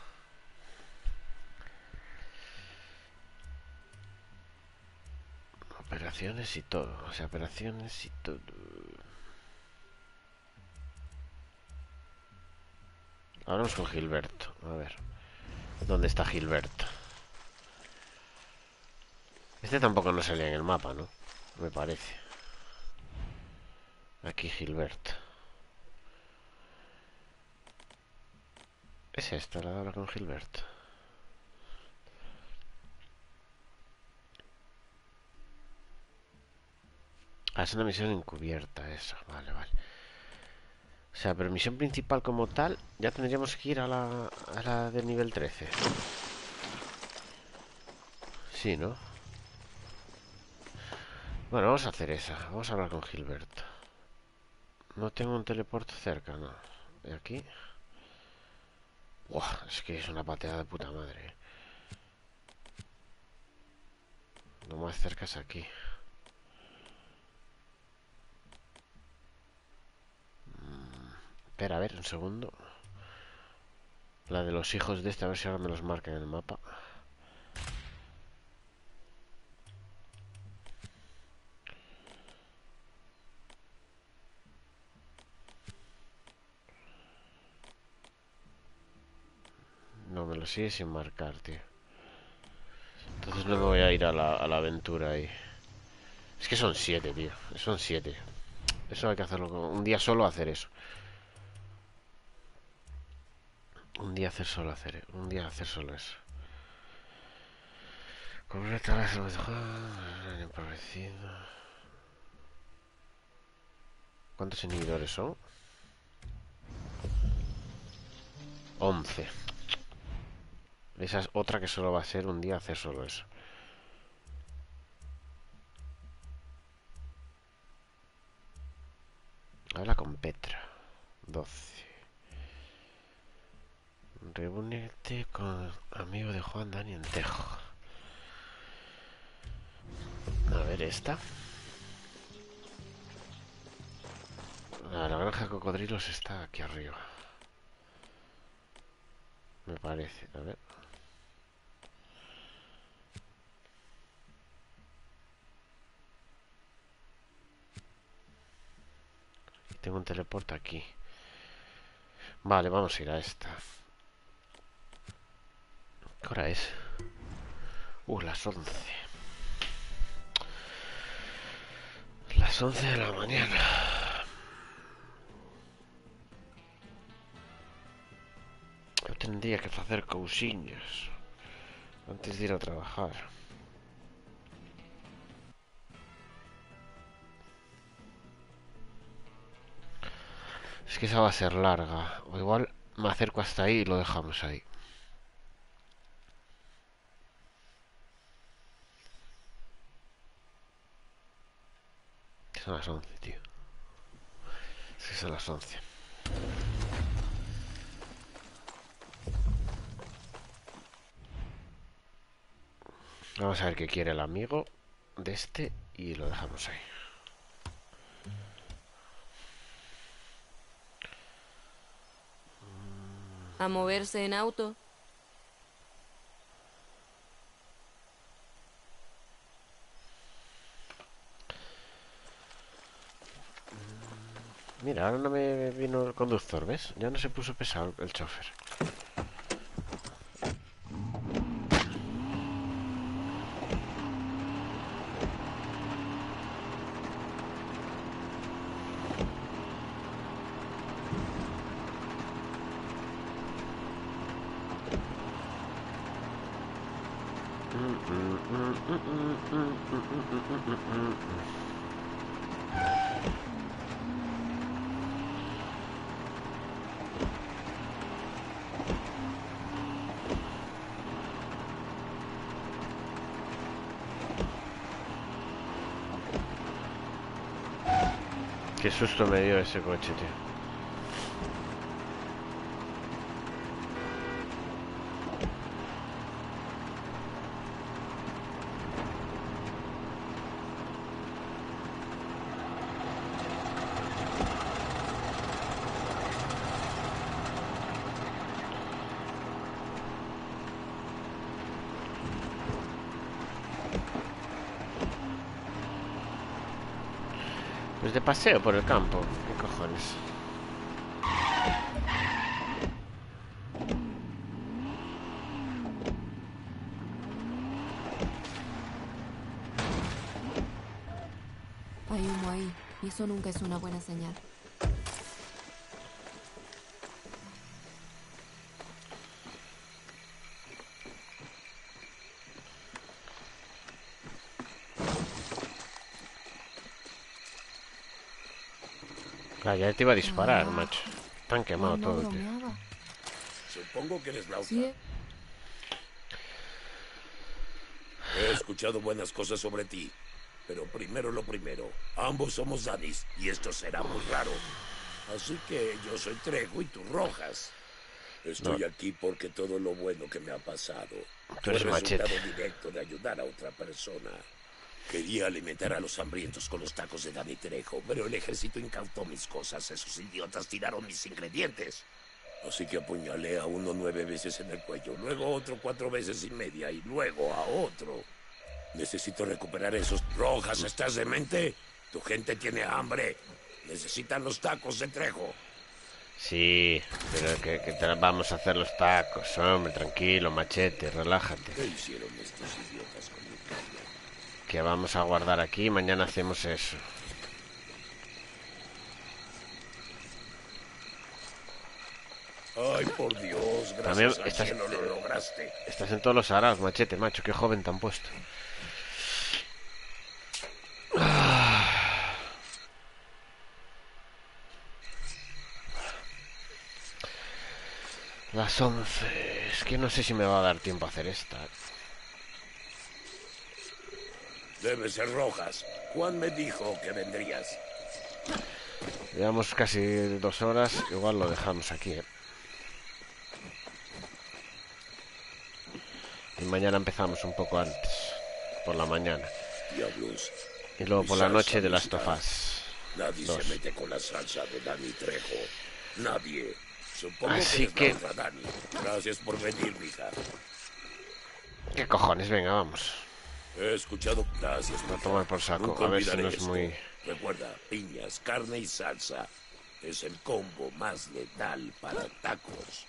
S1: Operaciones y todo. O sea, operaciones y todo. Hablamos con Gilberto. A ver. ¿Dónde está Gilberto? Este tampoco nos salía en el mapa, ¿no? Me parece. Aquí Gilberto. Es esta, la de hablar con Gilberto. Ah, es una misión encubierta esa. Vale, vale. O sea, pero misión principal como tal, ya tendríamos que ir a la de nivel 13. Sí, ¿no? Bueno, vamos a hacer esa. Vamos a hablar con Gilberto. No tengo un teleporte cerca, ¿no? ¿Y aquí? Buah, es que es una pateada de puta madre. Lo más cerca es aquí. Espera, a ver, un segundo. La de los hijos de este, a ver si ahora me los marca en el mapa. No, me lo sigue sin marcar, tío. Entonces no me voy a ir a la aventura ahí. Es que son 7, tío. Son 7. Eso hay que hacerlo un día solo hacer eso. Un día hacer solo eso. Completa la salud de empobrecido. ¿Cuántos inhibidores son? 11. Esa es otra que solo va a ser un día hacer solo eso. Habla con Petra. 12. Reúnete con amigo de Juan, Dani Entejo. A ver, esta. La granja de cocodrilos está aquí arriba. Me parece, a ver. Y tengo un teleporte aquí. Vale, vamos a ir a esta. ¿Qué hora es? Las 11. Las 11 de la mañana. Yo tendría que hacer cousiñas antes de ir a trabajar. Es que esa va a ser larga. O igual me acerco hasta ahí y lo dejamos ahí. Son las 11, tío. Es que son las 11. Vamos a ver qué quiere el amigo de este y lo dejamos ahí.
S2: A moverse en auto.
S1: Mira, ahora no me vino el conductor, ¿ves? Ya no se puso pesado el chofer. Qué susto me dio ese coche, tío. Pues de paseo por el campo. ¿Qué cojones?
S2: Hay humo ahí, y eso nunca es una buena señal.
S1: Ah, ya te iba a disparar, macho. Están quemados todos, tío.
S10: Supongo que eres Lauta.
S2: Sí.
S10: He escuchado buenas cosas sobre ti. Pero primero lo primero. Ambos somos Danis y esto será muy raro. Así que yo soy Trejo y tú Rojas. Estoy aquí porque todo lo bueno que me ha pasado fue resultado directo de ayudar a otra persona. Quería alimentar a los hambrientos con los tacos de Dani Trejo, pero el ejército incautó mis cosas. Esos idiotas tiraron mis ingredientes. Así que apuñalé a uno 9 veces en el cuello, luego a otro 4 veces y media y luego a otro. Necesito recuperar esos. Rojas, ¿estás demente? Tu gente tiene hambre. Necesitan los tacos de Trejo.
S1: Sí, pero que vamos a hacer los tacos, hombre, tranquilo, machete, relájate.
S10: ¿Qué hicieron estos idiotas con mi carne?
S1: Que vamos a guardar aquí y mañana hacemos eso.
S10: Ay, por Dios, gracias al cielo lo lograste.
S1: Estás en todos los araos, machete, macho, qué joven te han puesto. Las 11. Es que no sé si me va a dar tiempo a hacer esta.
S10: Debe ser Rojas. Juan me dijo que vendrías.
S1: Llevamos casi 2 horas. Igual lo dejamos aquí, Y mañana empezamos un poco antes. Por la mañana.
S10: Diablos.
S1: Y luego por la noche de Last of Us.
S10: Nadie
S1: 2.
S10: se mete con la salsa de Dani Trejo. Nadie. Supongo
S1: Así
S10: que
S1: que...
S10: es la otra Dani. Gracias por venir, mija.
S1: ¿Qué cojones? Venga, vamos.
S10: He escuchado. Gracias,
S1: a tomar por saco.
S10: Nunca
S1: A ver si
S10: olvidaré
S1: no es
S10: esto.
S1: muy...
S10: Recuerda, piñas, carne y salsa. Es el combo más letal para tacos.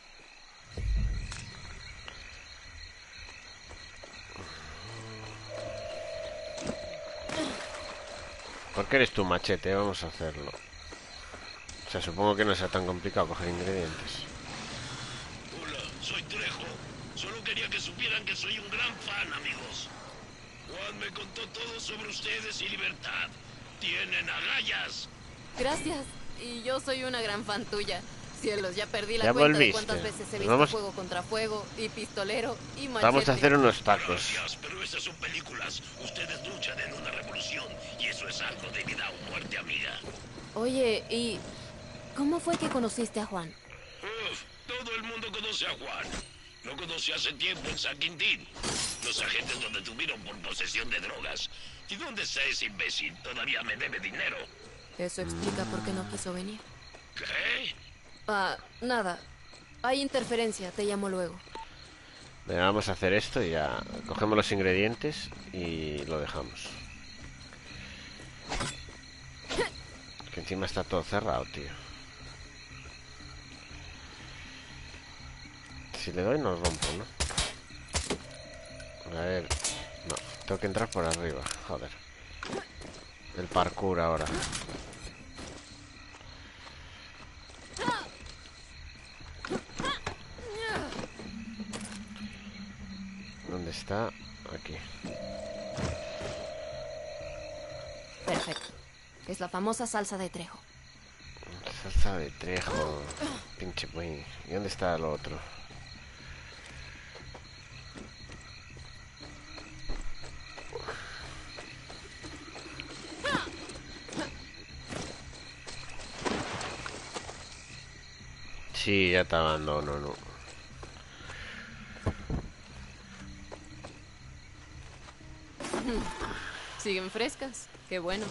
S1: ¿Por qué eres tú, machete? Vamos a hacerlo. O sea, supongo que no sea tan complicado coger ingredientes.
S4: Hola, soy Trejo. Solo quería que supieran que soy un gran fan, amigos. Juan me contó todo sobre ustedes y Libertad. Tienen agallas.
S2: Gracias. Y yo soy una gran fan tuya. Cielos, ya perdí la
S1: Ya
S2: cuenta de
S1: volviste.
S2: cuántas veces he
S1: Pues
S2: visto
S1: vamos-
S2: fuego contra fuego, y pistolero, y machete.
S1: Vamos a hacer unos tacos.
S4: Gracias, pero esas son películas. Ustedes luchan en una revolución y eso es algo de vida o muerte, amiga.
S2: Oye, ¿y cómo fue que conociste a Juan?
S4: Uf, todo el mundo conoce a Juan. Lo conocí hace tiempo en San Quintín. Los agentes lo detuvieron por posesión de drogas. ¿Y dónde está ese imbécil? Todavía me debe dinero.
S2: Eso explica por qué no quiso venir.
S4: ¿Qué?
S2: Ah, nada. Hay interferencia, te llamo luego.
S1: Venga, vamos a hacer esto y ya cogemos los ingredientes y lo dejamos. Que encima está todo cerrado, tío. Si le doy no rompo, ¿no? A ver... No, tengo que entrar por arriba, joder. El parkour ahora. ¿Dónde está? Aquí.
S2: Perfecto. Es la famosa salsa de Trejo.
S1: Salsa de Trejo. Pinche güey. ¿Y dónde está lo otro? Sí, ya te abandono, no.
S2: ¿Siguen frescas? Qué bueno.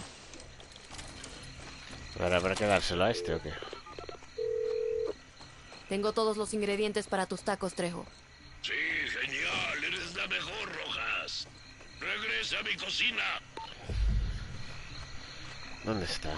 S1: Ahora habrá que dárselo a este o qué.
S2: Tengo todos los ingredientes para tus tacos, Trejo.
S4: Sí, genial. Eres la mejor, Rojas. Regresa a mi cocina.
S1: ¿Dónde está?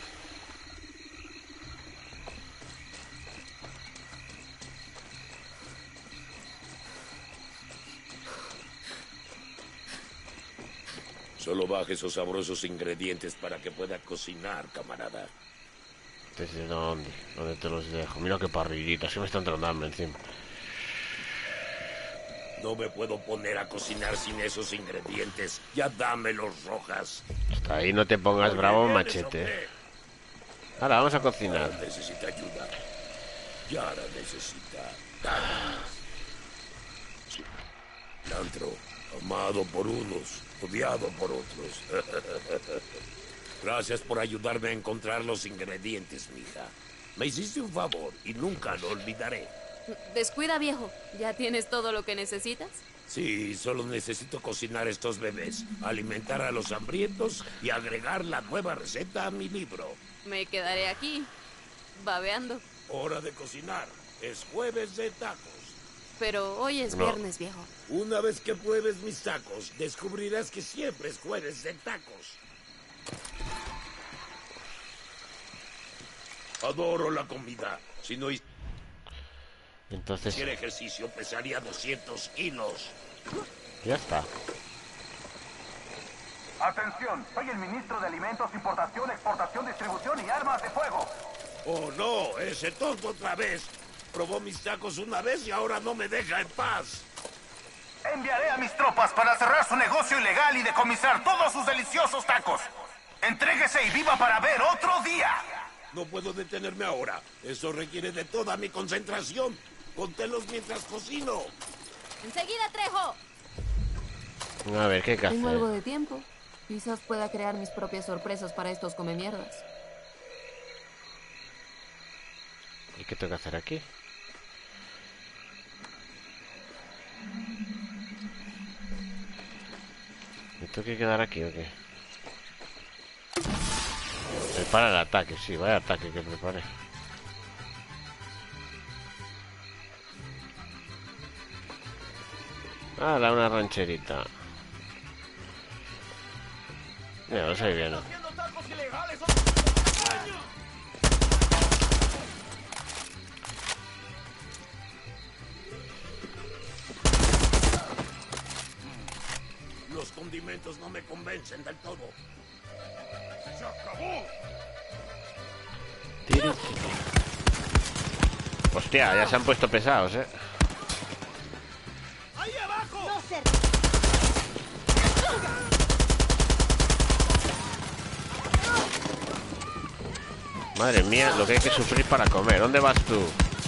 S10: Solo baje esos sabrosos ingredientes para que pueda cocinar, camarada.
S1: ¿Desde dónde? ¿Dónde te los dejo? Mira qué parrillitas, que me están entrando hambre encima.
S10: No me puedo poner a cocinar sin esos ingredientes. Ya dámelos, Rojas.
S1: Hasta ahí no te pongas bravo, machete. Ahora vamos a cocinar.
S10: Yara necesita ayuda. Yara necesita carne. Cilantro, amado por unos, odiado por otros. Gracias por ayudarme a encontrar los ingredientes, mija. Me hiciste un favor y nunca lo olvidaré.
S2: Descuida, viejo. ¿Ya tienes todo lo que necesitas?
S10: Sí, solo necesito cocinar estos bebés, alimentar a los hambrientos y agregar la nueva receta a mi libro.
S2: Me quedaré aquí, babeando.
S10: Hora de cocinar. Es jueves de tacos.
S2: Pero hoy es
S10: No.
S2: viernes, viejo.
S10: Una vez que pruebes mis tacos, descubrirás que siempre es jueves de tacos. Adoro la comida. Si no
S1: Entonces,
S10: hiciera ejercicio, pesaría 200 kilos.
S1: ya está.
S14: Atención, soy el ministro de Alimentos, Importación, Exportación, Distribución y Armas de Fuego.
S10: Oh, no, ese tonto otra vez. Probó mis tacos una vez y ahora no me deja en paz.
S14: Enviaré a mis tropas para cerrar su negocio ilegal y decomisar todos sus deliciosos tacos. Entréguese y viva para ver otro día.
S10: No puedo detenerme ahora. Eso requiere de toda mi concentración. Contélos mientras cocino.
S2: ¡Enseguida, Trejo!
S1: A ver, ¿qué hay que
S2: Tengo algo
S1: hacer?
S2: de tiempo. Quizás pueda crear mis propias sorpresas para estos comemierdas.
S1: ¿Y qué tengo que hacer aquí? ¿Me tengo que quedar aquí o qué? Prepara el ataque, sí, vaya ataque que prepare. Ah, una rancherita. Mira, lo sé bien.
S10: Los condimentos no me convencen del todo. ¡Se acabó!
S1: Hostia, ya se han puesto pesados,
S12: ¡Ahí abajo!
S3: No se...
S1: Madre mía, lo que hay que sufrir para comer. ¿Dónde vas tú?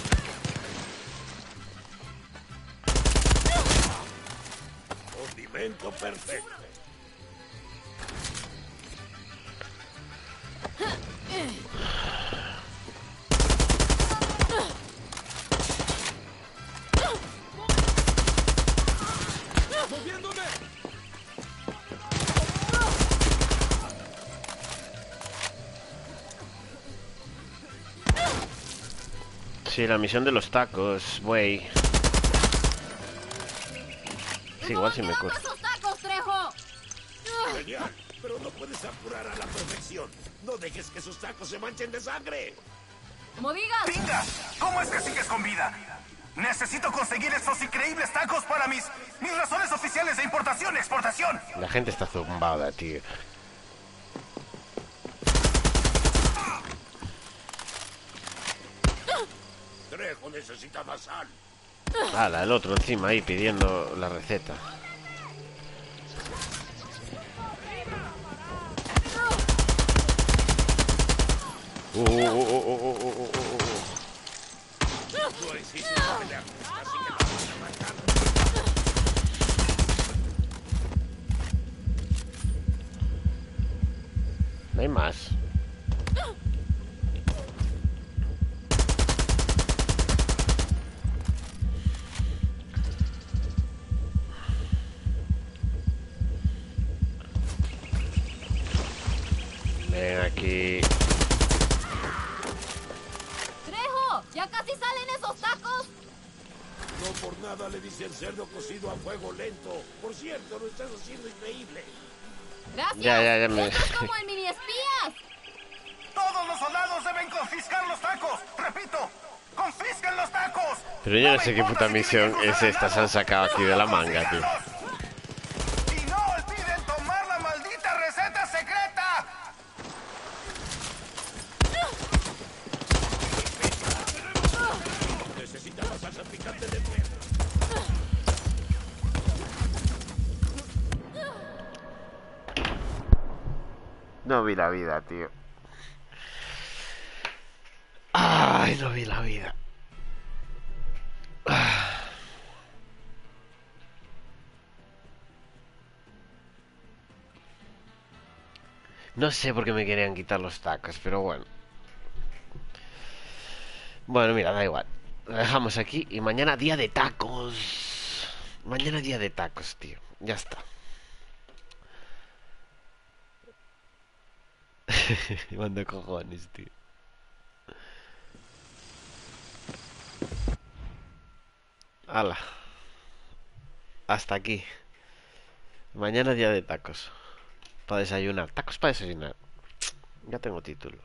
S10: Condimento perfecto.
S12: ¡Moviéndome!
S1: Sí, la misión de los tacos, güey. Sí, igual si me corto.
S2: ¡Esos tacos, Trejo!
S10: Genial, pero no puedes apurar a la perfección. No dejes que esos tacos se manchen de sangre.
S2: ¡Como digas!
S14: ¡Pinga! ¿Cómo es que sigues con vida? Necesito conseguir estos increíbles tacos para mis razones oficiales de importación y exportación.
S1: La gente está zumbada, tío.
S10: Trejo necesita más sal.
S1: Hala, el otro encima ahí pidiendo la receta.
S10: No existe pelea justa, así que la vas a matar.
S1: No hay más. Ven aquí.
S2: ¡Trejo! ¡Ya casi salen esos tacos!
S10: No por nada le dicen cerdo cocido a fuego lento. Por cierto, lo estás haciendo increíble.
S2: ¡Gracias!
S1: Ya me...
S2: ¡Esto es como el mini espías!
S14: Todos los soldados deben confiscar los tacos. Repito, confisquen los tacos.
S1: Pero yo no sé qué puta misión es esta. Se han sacado aquí de la manga, tío.
S14: Y no olviden tomar la maldita receta secreta.
S10: Necesita la salsa picante de nuevo.
S1: No vi la vida, tío. Ay, no vi la vida. No sé por qué me querían quitar los tacos, pero bueno. Bueno, mira, da igual. Lo dejamos aquí y mañana día de tacos. Mañana día de tacos, tío. Ya está. Manda cojones, tío. Hala. Hasta aquí. Mañana día de tacos. Para desayunar. Tacos para desayunar. Ya tengo título.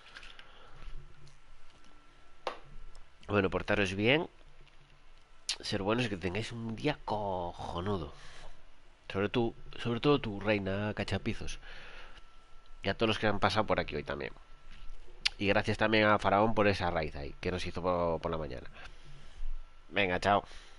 S1: Bueno, portaros bien. Ser buenos y que tengáis un día cojonudo. Sobre todo tu reina cachapizos. Y a todos los que han pasado por aquí hoy también. Y gracias también a Faraón por esa raíz ahí que nos hizo por la mañana. Venga, chao.